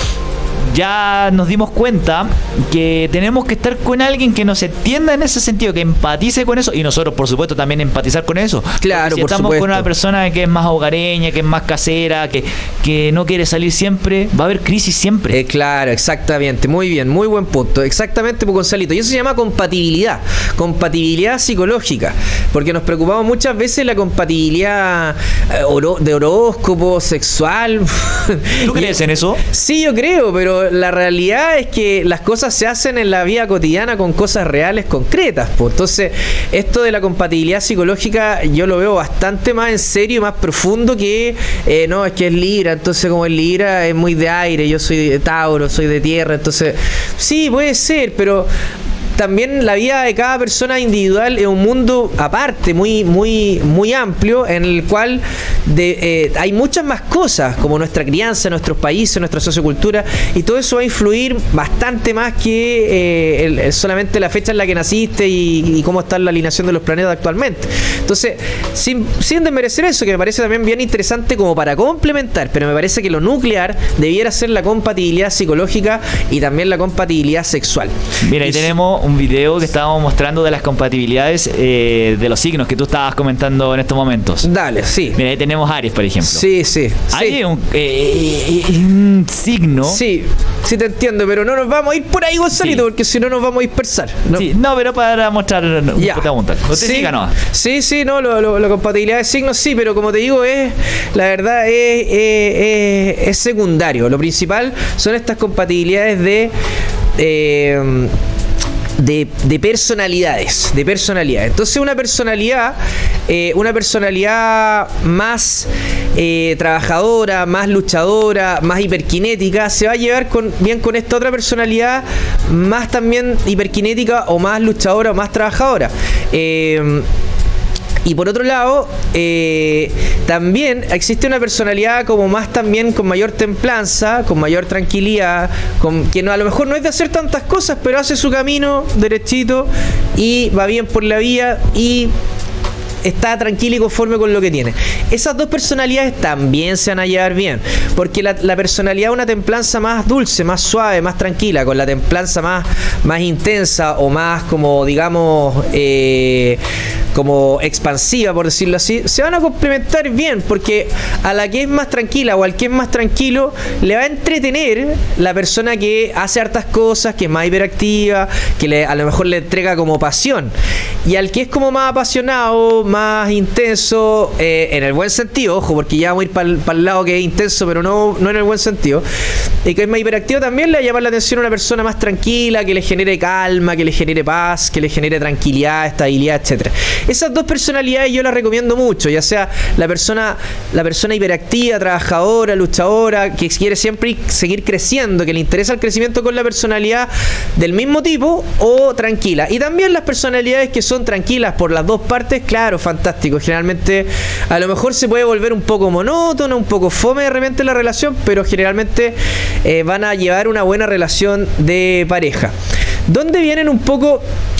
Ya nos dimos cuenta que tenemos que estar con alguien que nos entienda en ese sentido, que empatice con eso, y nosotros por supuesto también empatizar con eso. Claro, porque si por estamos supuesto. con una persona que es más hogareña, que es más casera, que, que no quiere salir siempre, va a haber crisis siempre. Eh, claro, exactamente, muy bien, muy buen punto. Exactamente, pues, Gonzalito. Y eso se llama compatibilidad, compatibilidad psicológica, porque nos preocupamos muchas veces la compatibilidad eh, oro, de horóscopo, sexual. ¿Tú crees en eso? Sí, yo creo, pero la realidad es que las cosas se hacen en la vida cotidiana con cosas reales, concretas, pues. Entonces, esto de la compatibilidad psicológica yo lo veo bastante más en serio y más profundo que, eh, no, es que es Libra, entonces como es Libra es muy de aire, yo soy de Tauro, soy de tierra, entonces, sí, puede ser, pero también la vida de cada persona individual es un mundo aparte, muy, muy, muy amplio, en el cual de, eh, hay muchas más cosas, como nuestra crianza, nuestros países, nuestra sociocultura, y todo eso va a influir bastante más que eh, el, el solamente la fecha en la que naciste y, y cómo está la alineación de los planetas actualmente. Entonces, sin, sin desmerecer eso, que me parece también bien interesante como para complementar, pero me parece que lo nuclear debiera ser la compatibilidad psicológica y también la compatibilidad sexual. Mira, ahí y tenemos un video que estábamos mostrando de las compatibilidades eh, de los signos que tú estabas comentando en estos momentos. Dale, sí. Mira, ahí tenemos Aries, por ejemplo. Sí, sí. Aries sí. es un, eh, un signo. Sí, sí te entiendo, pero no nos vamos a ir por ahí, Gonzalito, sí. porque si no nos vamos a dispersar. No, sí, no pero para mostrar un ya. Usted sí, siga, ¿no? Sí, sí, no, lo, lo, la compatibilidad de signos sí, pero como te digo, es la verdad es, es, es, es secundario. Lo principal son estas compatibilidades de... Eh, De, de personalidades, de personalidad. Entonces una personalidad, eh, una personalidad más eh, trabajadora, más luchadora, más hiperkinética, se va a llevar con, bien con esta otra personalidad más también hiperkinética o más luchadora o más trabajadora. Eh, Y por otro lado, eh, también existe una personalidad como más también con mayor templanza, con mayor tranquilidad, con que no, a lo mejor no es de hacer tantas cosas, pero hace su camino derechito y va bien por la vía y está tranquilo y conforme con lo que tiene. Esas dos personalidades también se van a llevar bien, porque la, la personalidad de una templanza más dulce, más suave, más tranquila, con la templanza más, más intensa o más como, digamos, eh, como expansiva, por decirlo así, se van a complementar bien, porque a la que es más tranquila o al que es más tranquilo le va a entretener la persona que hace hartas cosas, que es más hiperactiva, que le, a lo mejor le entrega como pasión, y al que es como más apasionado, más intenso, eh, en el buen sentido, ojo, porque ya vamos a ir para el lado que es intenso, pero no, no en el buen sentido, y que es más hiperactivo, también le va a llamar la atención a una persona más tranquila, que le genere calma, que le genere paz, que le genere tranquilidad, estabilidad, etcétera. Esas dos personalidades yo las recomiendo mucho, ya sea la persona, la persona hiperactiva, trabajadora, luchadora, que quiere siempre seguir creciendo, que le interesa el crecimiento con la personalidad del mismo tipo, o tranquila. Y también las personalidades que son tranquilas por las dos partes, claro, fantástico. Generalmente a lo mejor se puede volver un poco monótono, un poco fome de repente la relación, pero generalmente eh, van a llevar una buena relación de pareja. ¿Dónde vienen un poco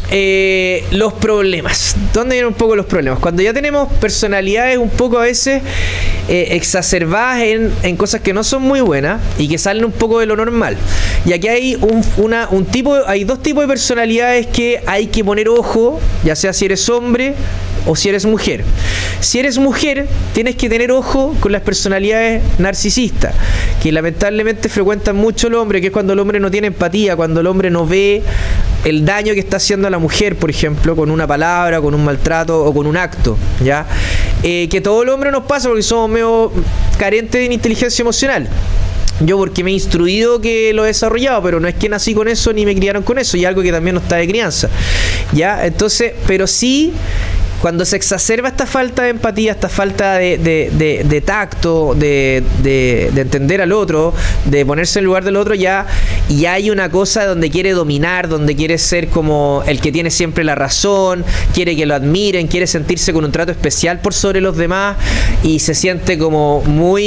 eh, los problemas? ¿Dónde vienen un poco los problemas? Cuando ya tenemos personalidades un poco a veces eh, exacerbadas en, en cosas que no son muy buenas y que salen un poco de lo normal. Y aquí hay un, una, un tipo, hay dos tipos de personalidades que hay que poner ojo, ya sea si eres hombre o si eres mujer. Si eres mujer, tienes que tener ojo con las personalidades narcisistas, que lamentablemente frecuentan mucho el hombre, que es cuando el hombre no tiene empatía, cuando el hombre no ve el daño que está haciendo a la mujer, por ejemplo, con una palabra, con un maltrato o con un acto, ¿ya? Eh, que todo el hombre nos pasa porque somos medio carentes de inteligencia emocional. Yo porque me he instruido que lo he desarrollado, pero no es que nací con eso ni me criaron con eso, y algo que también no está de crianza, ¿ya? Entonces, pero sí, cuando se exacerba esta falta de empatía, esta falta de, de, de, de tacto, de, de, de entender al otro, de ponerse en el lugar del otro, ya, ya hay una cosa donde quiere dominar, donde quiere ser como el que tiene siempre la razón, quiere que lo admiren, quiere sentirse con un trato especial por sobre los demás y se siente como muy,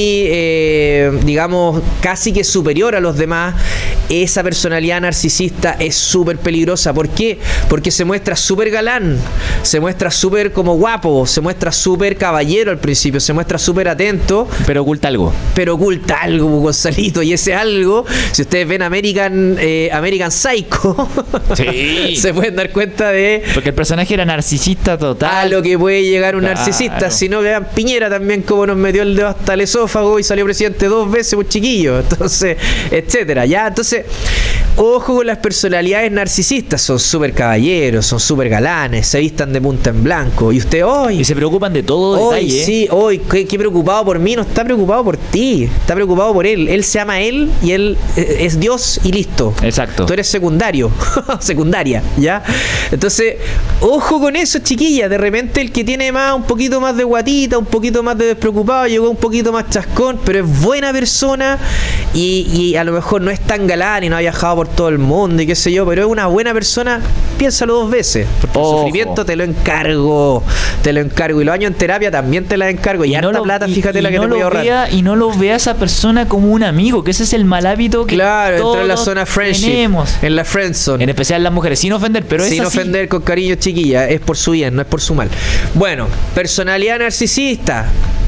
eh, digamos, casi que superior a los demás. Esa personalidad narcisista es súper peligrosa. ¿Por qué? Porque se muestra súper galán, se muestra súper como guapo, se muestra súper caballero al principio, se muestra súper atento, pero oculta algo. Pero oculta algo, Gonzalito, y ese algo, si ustedes ven American eh, American Psycho, sí. se pueden dar cuenta de... Porque el personaje era narcisista total. A lo que puede llegar un claro. narcisista. Si no, vean Piñera también como nos metió el dedo hasta el esófago y salió presidente dos veces, un chiquillo, entonces, etcétera, ya, entonces... Ojo con las personalidades narcisistas, son súper caballeros, son súper galanes, se vistan de punta en blanco. Y usted, hoy. Y se preocupan de todo hoy, detalle. Sí, hoy, qué, qué preocupado por mí, no está preocupado por ti, está preocupado por él. Él se ama a él y él es Dios y listo. Exacto. Tú eres secundario, secundaria, ¿ya? Entonces, ojo con eso, chiquilla. De repente el que tiene más, un poquito más de guatita, un poquito más de despreocupado, llegó un poquito más chascón, pero es buena persona y, y a lo mejor no es tan galán y no ha viajado por todo el mundo y qué sé yo, pero es una buena persona, piénsalo dos veces, porque Ojo. el sufrimiento te lo encargo, te lo encargo, y los años en terapia también te la encargo, y, y harta no plata, fíjate y, la que no te voy a ahorrar. Vea, y no lo vea a esa persona como un amigo, que ese es el mal hábito que claro, todos entra en la zona friendship, tenemos. En la friendzone. En especial las mujeres, sin ofender, pero sin es así. ofender, con cariño, chiquilla, es por su bien, no es por su mal. Bueno, personalidad narcisista.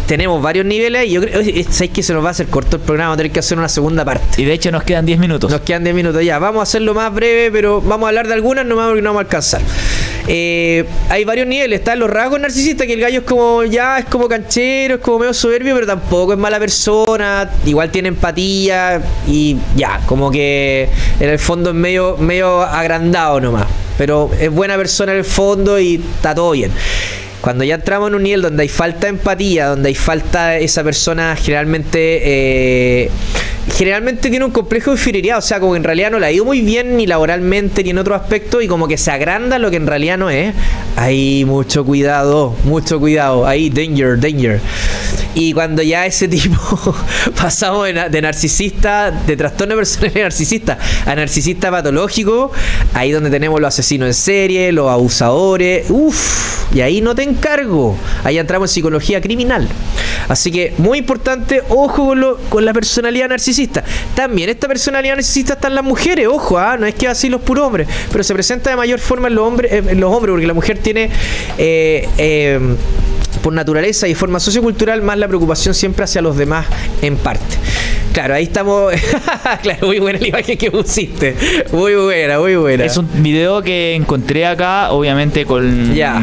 tenemos varios niveles y yo creo ¿sabes que se nos va a hacer corto el programa? Vamos a tener que hacer una segunda parte. Y de hecho nos quedan diez minutos. Nos quedan diez minutos ya. Vamos a hacerlo más breve, pero vamos a hablar de algunas nomás porque no vamos a alcanzar. Eh, hay varios niveles. Están los rasgos narcisistas, que el gallo es como ya, es como canchero, es como medio soberbio, pero tampoco es mala persona. Igual tiene empatía y ya, como que en el fondo es medio, medio agrandado nomás. Pero es buena persona en el fondo y está todo bien. Cuando ya entramos en un nivel donde hay falta de empatía, donde hay falta de esa persona, generalmente eh, generalmente tiene un complejo de inferioridad, o sea, como que en realidad no le ha ido muy bien ni laboralmente ni en otro aspecto y como que se agranda lo que en realidad no es. Ahí mucho cuidado, mucho cuidado, ahí danger, danger. Y cuando ya ese tipo pasamos de, de narcisista, de trastorno de personalidad narcisista a narcisista patológico, ahí donde tenemos los asesinos en serie, los abusadores, uff, y ahí no te encargo, ahí entramos en psicología criminal. Así que muy importante, ojo con, lo, con la personalidad narcisista. También esta personalidad narcisista está en las mujeres, ojo, ¿eh? No es que así los puros hombres, pero se presenta de mayor forma en los hombres, en los hombres porque la mujer tiene eh, eh, por naturaleza y forma sociocultural más la preocupación siempre hacia los demás en parte. Claro, ahí estamos. Claro, muy buena la imagen que pusiste. Muy buena, muy buena. Es un video que encontré acá, obviamente con ya.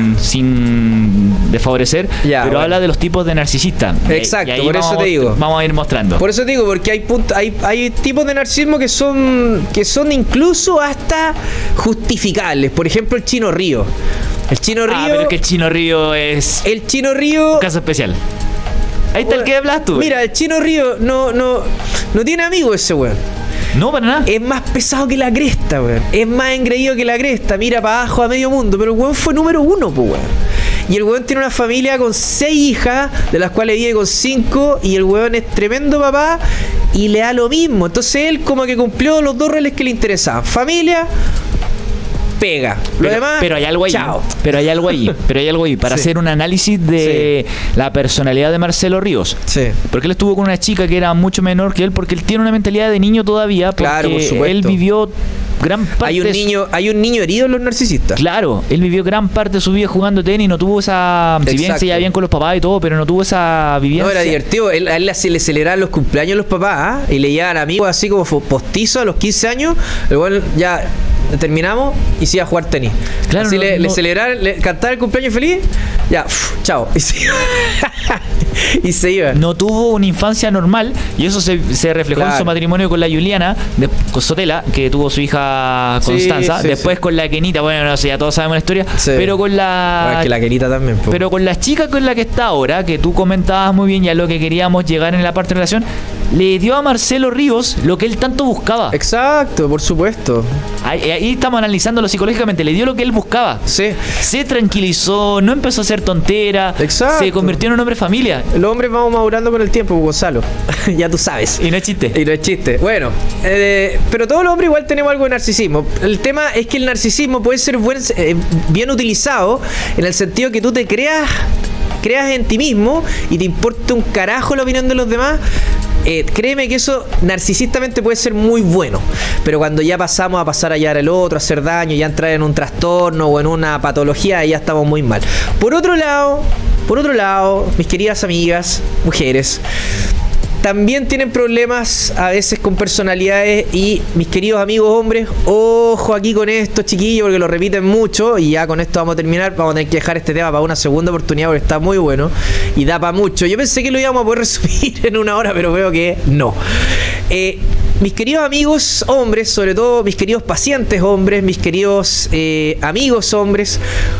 sin desfavorecer, ya, pero bueno. habla de los tipos de narcisista. Exacto, y ahí por vamos, eso te digo. Vamos a ir mostrando. Por eso te digo, porque hay, punt hay, hay tipos de narcisismo que son, que son incluso hasta justificables. Por ejemplo, el Chino Río. El Chino Río. Ah, pero es que el Chino Río es. El Chino Río. Un caso especial. Ahí está el que hablas tú. Mira, el Chino Río no, no, no tiene amigos ese weón. No, para nada. Es más pesado que la cresta, weón. Es más engreído que la cresta. Mira para abajo a medio mundo. Pero el weón fue número uno, pues, weón. Y el weón tiene una familia con seis hijas, de las cuales vive con cinco. Y el weón es tremendo papá y le da lo mismo. Entonces él como que cumplió los dos roles que le interesaban. Familia, pega. Lo pero, demás, pero hay algo ahí. Chao. Pero hay algo ahí. Pero hay algo ahí. Para sí. hacer un análisis de sí. la personalidad de Marcelo Ríos. Sí. Porque él estuvo con una chica que era mucho menor que él, porque él tiene una mentalidad de niño todavía. Porque claro, por supuesto. Él vivió gran parte. Hay un niño, hay un niño herido en los narcisistas. Claro, él vivió gran parte de su vida jugando tenis, no tuvo esa. Exacto. Si bien se llevaba bien con los papás y todo, pero no tuvo esa vivencia. No, era divertido. Él, a él se le celebraban los cumpleaños a los papás, ¿eh? Y le llevaban amigos así como postizos a los quince años. Igual ya terminamos y se iba a jugar tenis. Claro, así no, le, no. le celebraban, le cantaban el cumpleaños feliz, ya, uf, chao. Y se iba. Y se iba. No tuvo una infancia normal y eso se, se reflejó claro. en su matrimonio con la Juliana, de, con Sotela, que tuvo su hija Constanza. Sí, sí, después sí. con la Kenita, bueno, no sé, ya todos sabemos la historia. Sí. Pero con la. Bueno, es que la Kenita también. Po. Pero con la chica con la que está ahora, que tú comentabas muy bien ya lo que queríamos llegar en la parte de relación, le dio a Marcelo Ríos lo que él tanto buscaba. Exacto, por supuesto. Ahí, ahí estamos analizándolo psicológicamente. Le dio lo que él buscaba. Sí. Se tranquilizó, no empezó a hacer tontera. Exacto. Se convirtió en un hombre familia. Los hombres vamos madurando con el tiempo, Gonzalo. Ya tú sabes. Y no es chiste. Y no es chiste. Bueno, eh, pero todos los hombres igual tenemos algo de narcisismo. El tema es que el narcisismo puede ser buen, eh, bien utilizado en el sentido que tú te creas, creas en ti mismo y te importa un carajo la opinión de los demás. Eh, créeme que eso narcisistamente puede ser muy bueno, pero cuando ya pasamos a pasar a hallar al otro, a hacer daño, ya entrar en un trastorno o en una patología, ya estamos muy mal. Por otro lado, por otro lado, mis queridas amigas, mujeres, también tienen problemas a veces con personalidades y mis queridos amigos hombres, ojo aquí con esto, chiquillos, porque lo repiten mucho y ya con esto vamos a terminar, vamos a tener que dejar este tema para una segunda oportunidad porque está muy bueno y da para mucho. Yo pensé que lo íbamos a poder resumir en una hora, pero veo que no. Eh, mis queridos amigos hombres, sobre todo mis queridos pacientes hombres, mis queridos eh, amigos hombres,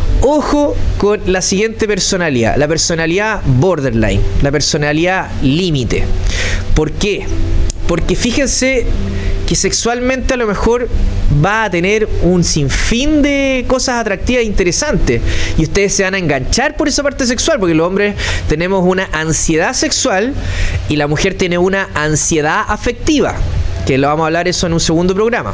ojo con la siguiente personalidad, la personalidad borderline, la personalidad límite. ¿Por qué? Porque fíjense que sexualmente a lo mejor va a tener un sinfín de cosas atractivas e interesantes y ustedes se van a enganchar por esa parte sexual, porque los hombres tenemos una ansiedad sexual y la mujer tiene una ansiedad afectiva, que lo vamos a hablar eso en un segundo programa.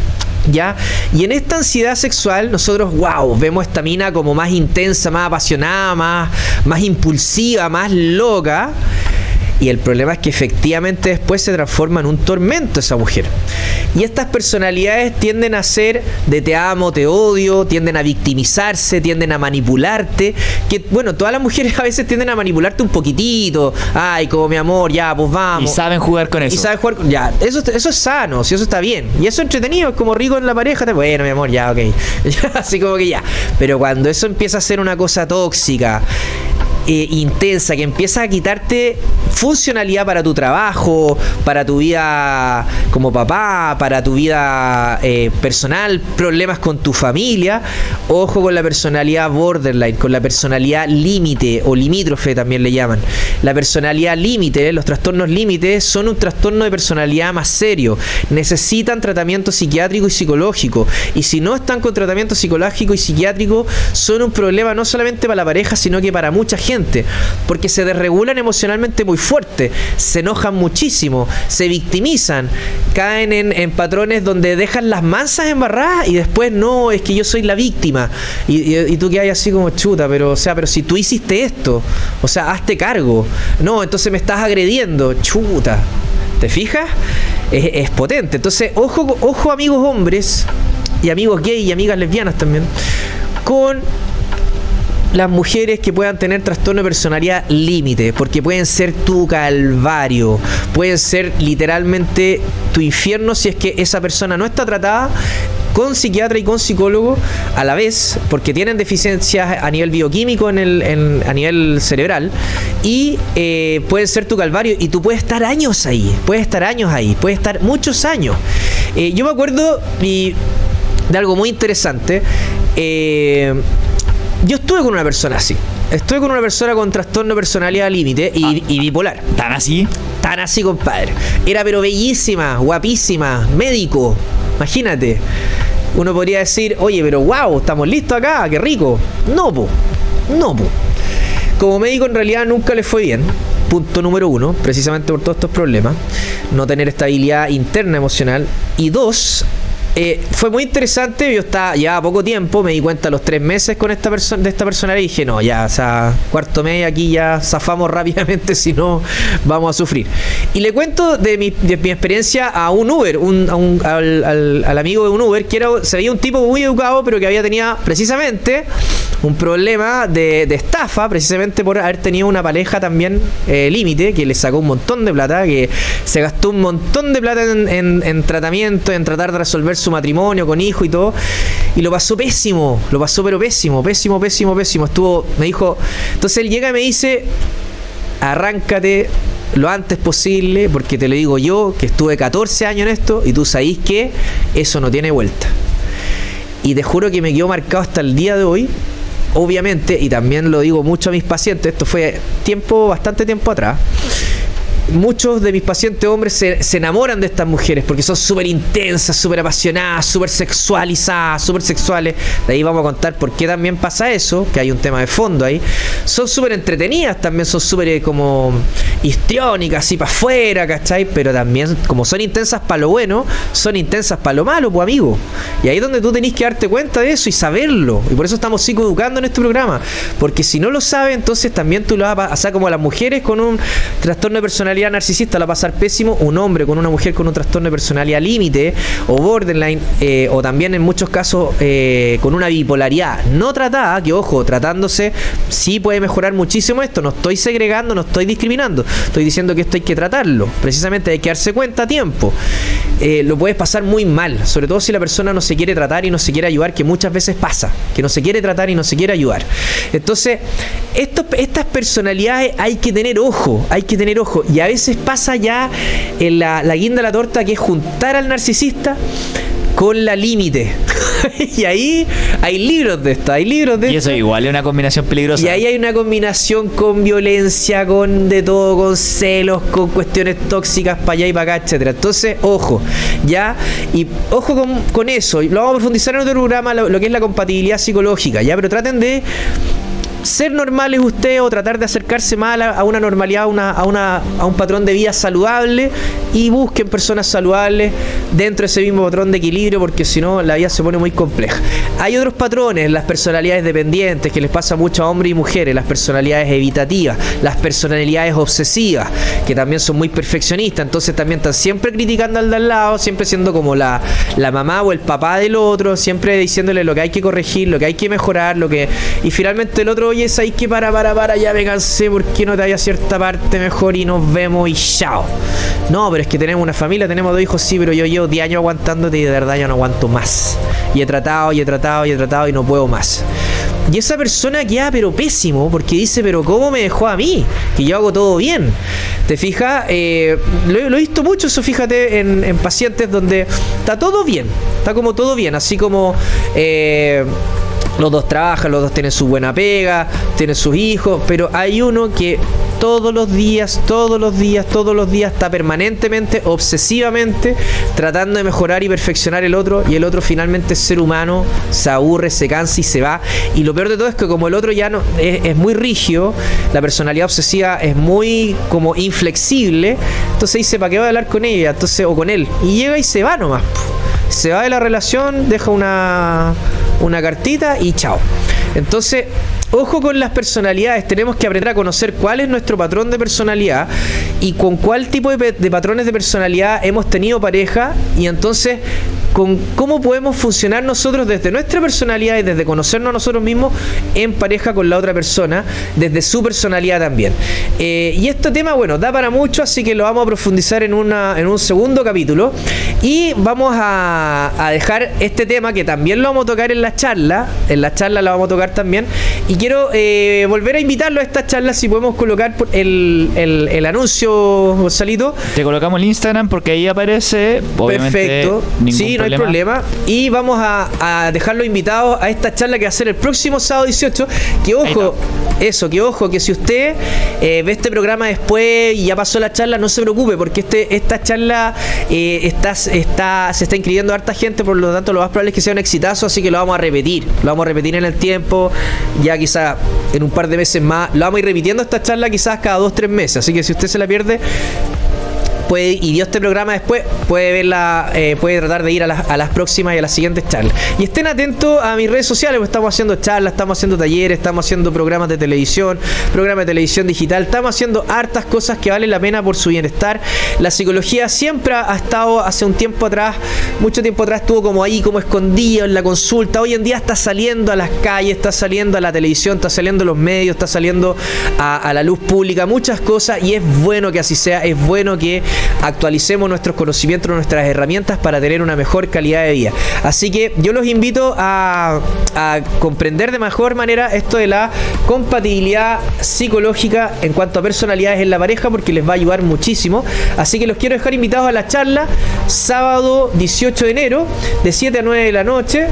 ¿Ya? Y en esta ansiedad sexual nosotros, wow, vemos esta mina como más intensa, más apasionada, más, más impulsiva, más loca. Y el problema es que efectivamente después se transforma en un tormento esa mujer. Y estas personalidades tienden a ser de te amo, te odio, tienden a victimizarse, tienden a manipularte. Que bueno, todas las mujeres a veces tienden a manipularte un poquitito. Ay, como mi amor, ya, pues vamos. Y saben jugar con eso. Y saben jugar con... Ya, eso, eso es sano, si eso está bien. Y eso es entretenido, es como rico en la pareja. Te... Bueno, mi amor, ya, ok. Así como que ya. Pero cuando eso empieza a ser una cosa tóxica, Eh, intensa, que empieza a quitarte funcionalidad para tu trabajo, para tu vida como papá, para tu vida eh, personal, problemas con tu familia. Ojo con la personalidad borderline, con la personalidad límite o limítrofe también le llaman. La personalidad límite, los trastornos límites son un trastorno de personalidad más serio. Necesitan tratamiento psiquiátrico y psicológico. Y si no están con tratamiento psicológico y psiquiátrico, son un problema no solamente para la pareja, sino que para mucha gente. Porque se desregulan emocionalmente muy fuerte, se enojan muchísimo, se victimizan, caen en, en patrones donde dejan las mansas embarradas y después no, es que yo soy la víctima. Y, y, y tú quedas así como chuta, pero o sea, pero si tú hiciste esto, o sea, hazte cargo. No, entonces me estás agrediendo, chuta. ¿Te fijas? Es, es potente. Entonces, ojo, ojo amigos hombres y amigos gay y amigas lesbianas también, con las mujeres que puedan tener trastorno de personalidad límite, porque pueden ser tu calvario, pueden ser literalmente tu infierno si es que esa persona no está tratada con psiquiatra y con psicólogo a la vez, porque tienen deficiencias a nivel bioquímico en el, en, a nivel cerebral, y eh, pueden ser tu calvario, y tú puedes estar años ahí, puedes estar años ahí, puedes estar muchos años. Eh, yo me acuerdo y, de algo muy interesante. eh, Yo estuve con una persona así. Estuve con una persona con trastorno de personalidad límite y, ah, y bipolar. ¿Tan así? Tan así, compadre. Era pero bellísima, guapísima, médico. Imagínate. Uno podría decir, oye, pero wow, estamos listos acá, qué rico. No, po. No, po. Como médico en realidad nunca le fue bien. Punto número uno, precisamente por todos estos problemas. No tener estabilidad interna emocional. Y dos... Eh, fue muy interesante. Yo estaba ya poco tiempo, me di cuenta a los tres meses con esta persona, de esta persona, y dije no, ya, o sea, cuarto mes aquí ya zafamos rápidamente, si no vamos a sufrir. Y le cuento de mi, de mi experiencia a un Uber, un, a un, al, al, al amigo de un Uber, que era, se veía un tipo muy educado, pero que había tenido precisamente un problema de, de estafa, precisamente por haber tenido una pareja también eh, límite, que le sacó un montón de plata, que se gastó un montón de plata en, en, en tratamiento, en tratar de resolver su matrimonio con hijo y todo, y lo pasó pésimo, lo pasó pero pésimo, pésimo, pésimo, pésimo. Estuvo, me dijo, entonces él llega y me dice, arráncate lo antes posible, porque te lo digo yo, que estuve catorce años en esto, y tú sabís que eso no tiene vuelta. Y te juro que me quedó marcado hasta el día de hoy. Obviamente, y también lo digo mucho a mis pacientes, esto fue tiempo, bastante tiempo atrás. Muchos de mis pacientes hombres se, se enamoran de estas mujeres porque son súper intensas, súper apasionadas, súper sexualizadas, súper sexuales. De ahí vamos a contar por qué también pasa eso, que hay un tema de fondo ahí. Son súper entretenidas, también son súper como histriónicas, así para afuera, ¿cachai? Pero también, como son intensas para lo bueno, son intensas para lo malo, pues amigo. Y ahí es donde tú tenés que darte cuenta de eso y saberlo. Y por eso estamos psicoeducando en este programa. Porque si no lo sabes, entonces también tú lo vas a pasar como a las mujeres con un trastorno de personalidad narcisista, la va a pasar pésimo un hombre con una mujer con un trastorno de personalidad límite o borderline, eh, o también en muchos casos eh, con una bipolaridad no tratada, que ojo, tratándose sí puede mejorar muchísimo esto. No estoy segregando, no estoy discriminando, estoy diciendo que esto hay que tratarlo, precisamente hay que darse cuenta a tiempo. Eh, lo puedes pasar muy mal, sobre todo si la persona no se quiere tratar y no se quiere ayudar, que muchas veces pasa, que no se quiere tratar y no se quiere ayudar. Entonces estos, estas personalidades hay que tener ojo, hay que tener ojo. Y a veces pasa ya en la, la guinda de la torta, que es juntar al narcisista con la límite. Y ahí hay libros de esto, hay libros de y esto. eso igual es una combinación peligrosa. Y ahí hay una combinación con violencia, con de todo, con celos, con cuestiones tóxicas para allá y para acá, etcétera. Entonces, ojo, ya, y ojo con, con eso. Lo vamos a profundizar en otro programa, lo, lo que es la compatibilidad psicológica, ya, pero traten de ser normales ustedes o tratar de acercarse más a, la, a una normalidad, a, una, a, una, a un patrón de vida saludable, y busquen personas saludables dentro de ese mismo patrón de equilibrio, porque si no la vida se pone muy compleja. Hay otros patrones, las personalidades dependientes, que les pasa mucho a hombres y mujeres, las personalidades evitativas, las personalidades obsesivas, que también son muy perfeccionistas, entonces también están siempre criticando al de al lado, siempre siendo como la, la mamá o el papá del otro, siempre diciéndole lo que hay que corregir, lo que hay que mejorar, lo que... y finalmente el otro, oye, es ahí que para, para, para, ya me cansé, ¿por qué no te vayas a cierta parte mejor y nos vemos y chao? No, pero es que tenemos una familia, tenemos dos hijos, sí, pero yo llevo diez años aguantándote y de verdad ya no aguanto más. Y he tratado, y he tratado, y he tratado y no puedo más. Y esa persona queda pero pésimo, porque dice, pero ¿cómo me dejó a mí? Que yo hago todo bien. ¿Te fijas? Eh, lo, lo he visto mucho eso, fíjate, en, en pacientes donde está todo bien, está como todo bien, así como... Eh, los dos trabajan, los dos tienen su buena pega, tienen sus hijos, pero hay uno que todos los días, todos los días, todos los días está permanentemente, obsesivamente tratando de mejorar y perfeccionar el otro, y el otro finalmente es ser humano, se aburre, se cansa y se va. Y lo peor de todo es que como el otro ya no es, es muy rígido, la personalidad obsesiva es muy como inflexible, entonces dice, ¿para qué voy a hablar con ella? Entonces, o con él, y llega y se va nomás, se va de la relación, deja una... una cartita y chao. Entonces, ojo con las personalidades, tenemos que aprender a conocer cuál es nuestro patrón de personalidad y con cuál tipo de, de patrones de personalidad hemos tenido pareja, y entonces con cómo podemos funcionar nosotros desde nuestra personalidad y desde conocernos a nosotros mismos en pareja con la otra persona, desde su personalidad también. Eh, y este tema, bueno, da para mucho, así que lo vamos a profundizar en, una, en un segundo capítulo, y vamos a, a dejar este tema que también lo vamos a tocar en la charla, en la charla lo vamos a tocar también, y quiero eh, volver a invitarlo a esta charla, si podemos colocar el, el, el anuncio, Gonzalito. Te colocamos el Instagram porque ahí aparece, obviamente. Perfecto, sí, no hay problema. Y vamos a, a dejarlo invitados a esta charla que va a ser el próximo sábado dieciocho. Que ojo, eso, que ojo, que si usted eh, ve este programa después y ya pasó la charla, no se preocupe, porque este esta charla eh, está, está, se está inscribiendo harta gente, por lo tanto lo más probable es que sea un exitazo, así que lo vamos a repetir. Lo vamos a repetir en el tiempo, ya quizá en un par de meses más. Lo vamos a ir repitiendo esta charla quizás cada dos, tres meses. Así que si usted se la pierde, puede, y dio este programa después, puede verla, eh, puede tratar de ir a las, a las próximas y a las siguientes charlas. Y estén atentos a mis redes sociales, porque estamos haciendo charlas, estamos haciendo talleres, estamos haciendo programas de televisión, programas de televisión digital, estamos haciendo hartas cosas que valen la pena por su bienestar. La psicología siempre ha estado, hace un tiempo atrás, mucho tiempo atrás, estuvo como ahí, como escondido en la consulta. Hoy en día está saliendo a las calles, está saliendo a la televisión, está saliendo a los medios, está saliendo a, a la luz pública, muchas cosas, y es bueno que así sea, es bueno que actualicemos nuestros conocimientos, nuestras herramientas para tener una mejor calidad de vida. Así que yo los invito a, a comprender de mejor manera esto de la compatibilidad psicológica en cuanto a personalidades en la pareja, porque les va a ayudar muchísimo. Así que los quiero dejar invitados a la charla sábado dieciocho de enero de siete a nueve de la noche.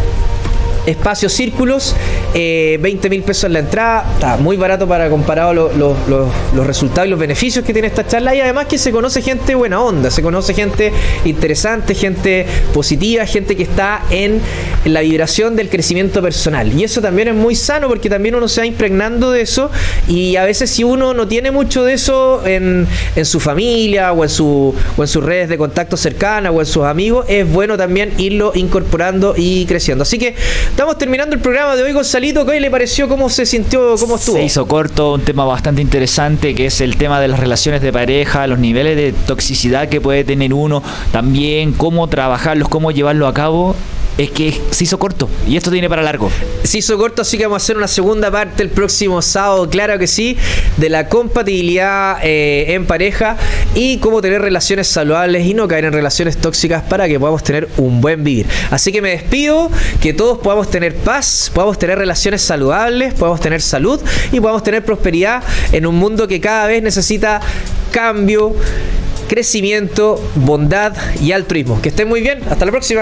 Espacio Círculos, eh, veinte mil pesos en la entrada, está muy barato para comparado lo, lo, lo, los resultados y los beneficios que tiene esta charla, y además que se conoce gente buena onda, se conoce gente interesante, gente positiva, gente que está en, en la vibración del crecimiento personal, y eso también es muy sano, porque también uno se va impregnando de eso, y a veces si uno no tiene mucho de eso en, en su familia o en, su, o en sus redes de contacto cercanas o en sus amigos, es bueno también irlo incorporando y creciendo. Así que estamos terminando el programa de hoy, Gonzalito. ¿Qué le pareció? ¿Cómo se sintió? ¿Cómo estuvo? Se hizo corto, un tema bastante interesante, que es el tema de las relaciones de pareja, los niveles de toxicidad que puede tener uno, también cómo trabajarlos, cómo llevarlo a cabo. Es que se hizo corto y esto tiene para largo. Se hizo corto, así que vamos a hacer una segunda parte el próximo sábado, claro que sí, de la compatibilidad eh, en pareja y cómo tener relaciones saludables y no caer en relaciones tóxicas para que podamos tener un buen vivir. Así que me despido, que todos podamos tener paz, podamos tener relaciones saludables, podamos tener salud y podamos tener prosperidad en un mundo que cada vez necesita cambio, crecimiento, bondad y altruismo. Que estén muy bien, hasta la próxima.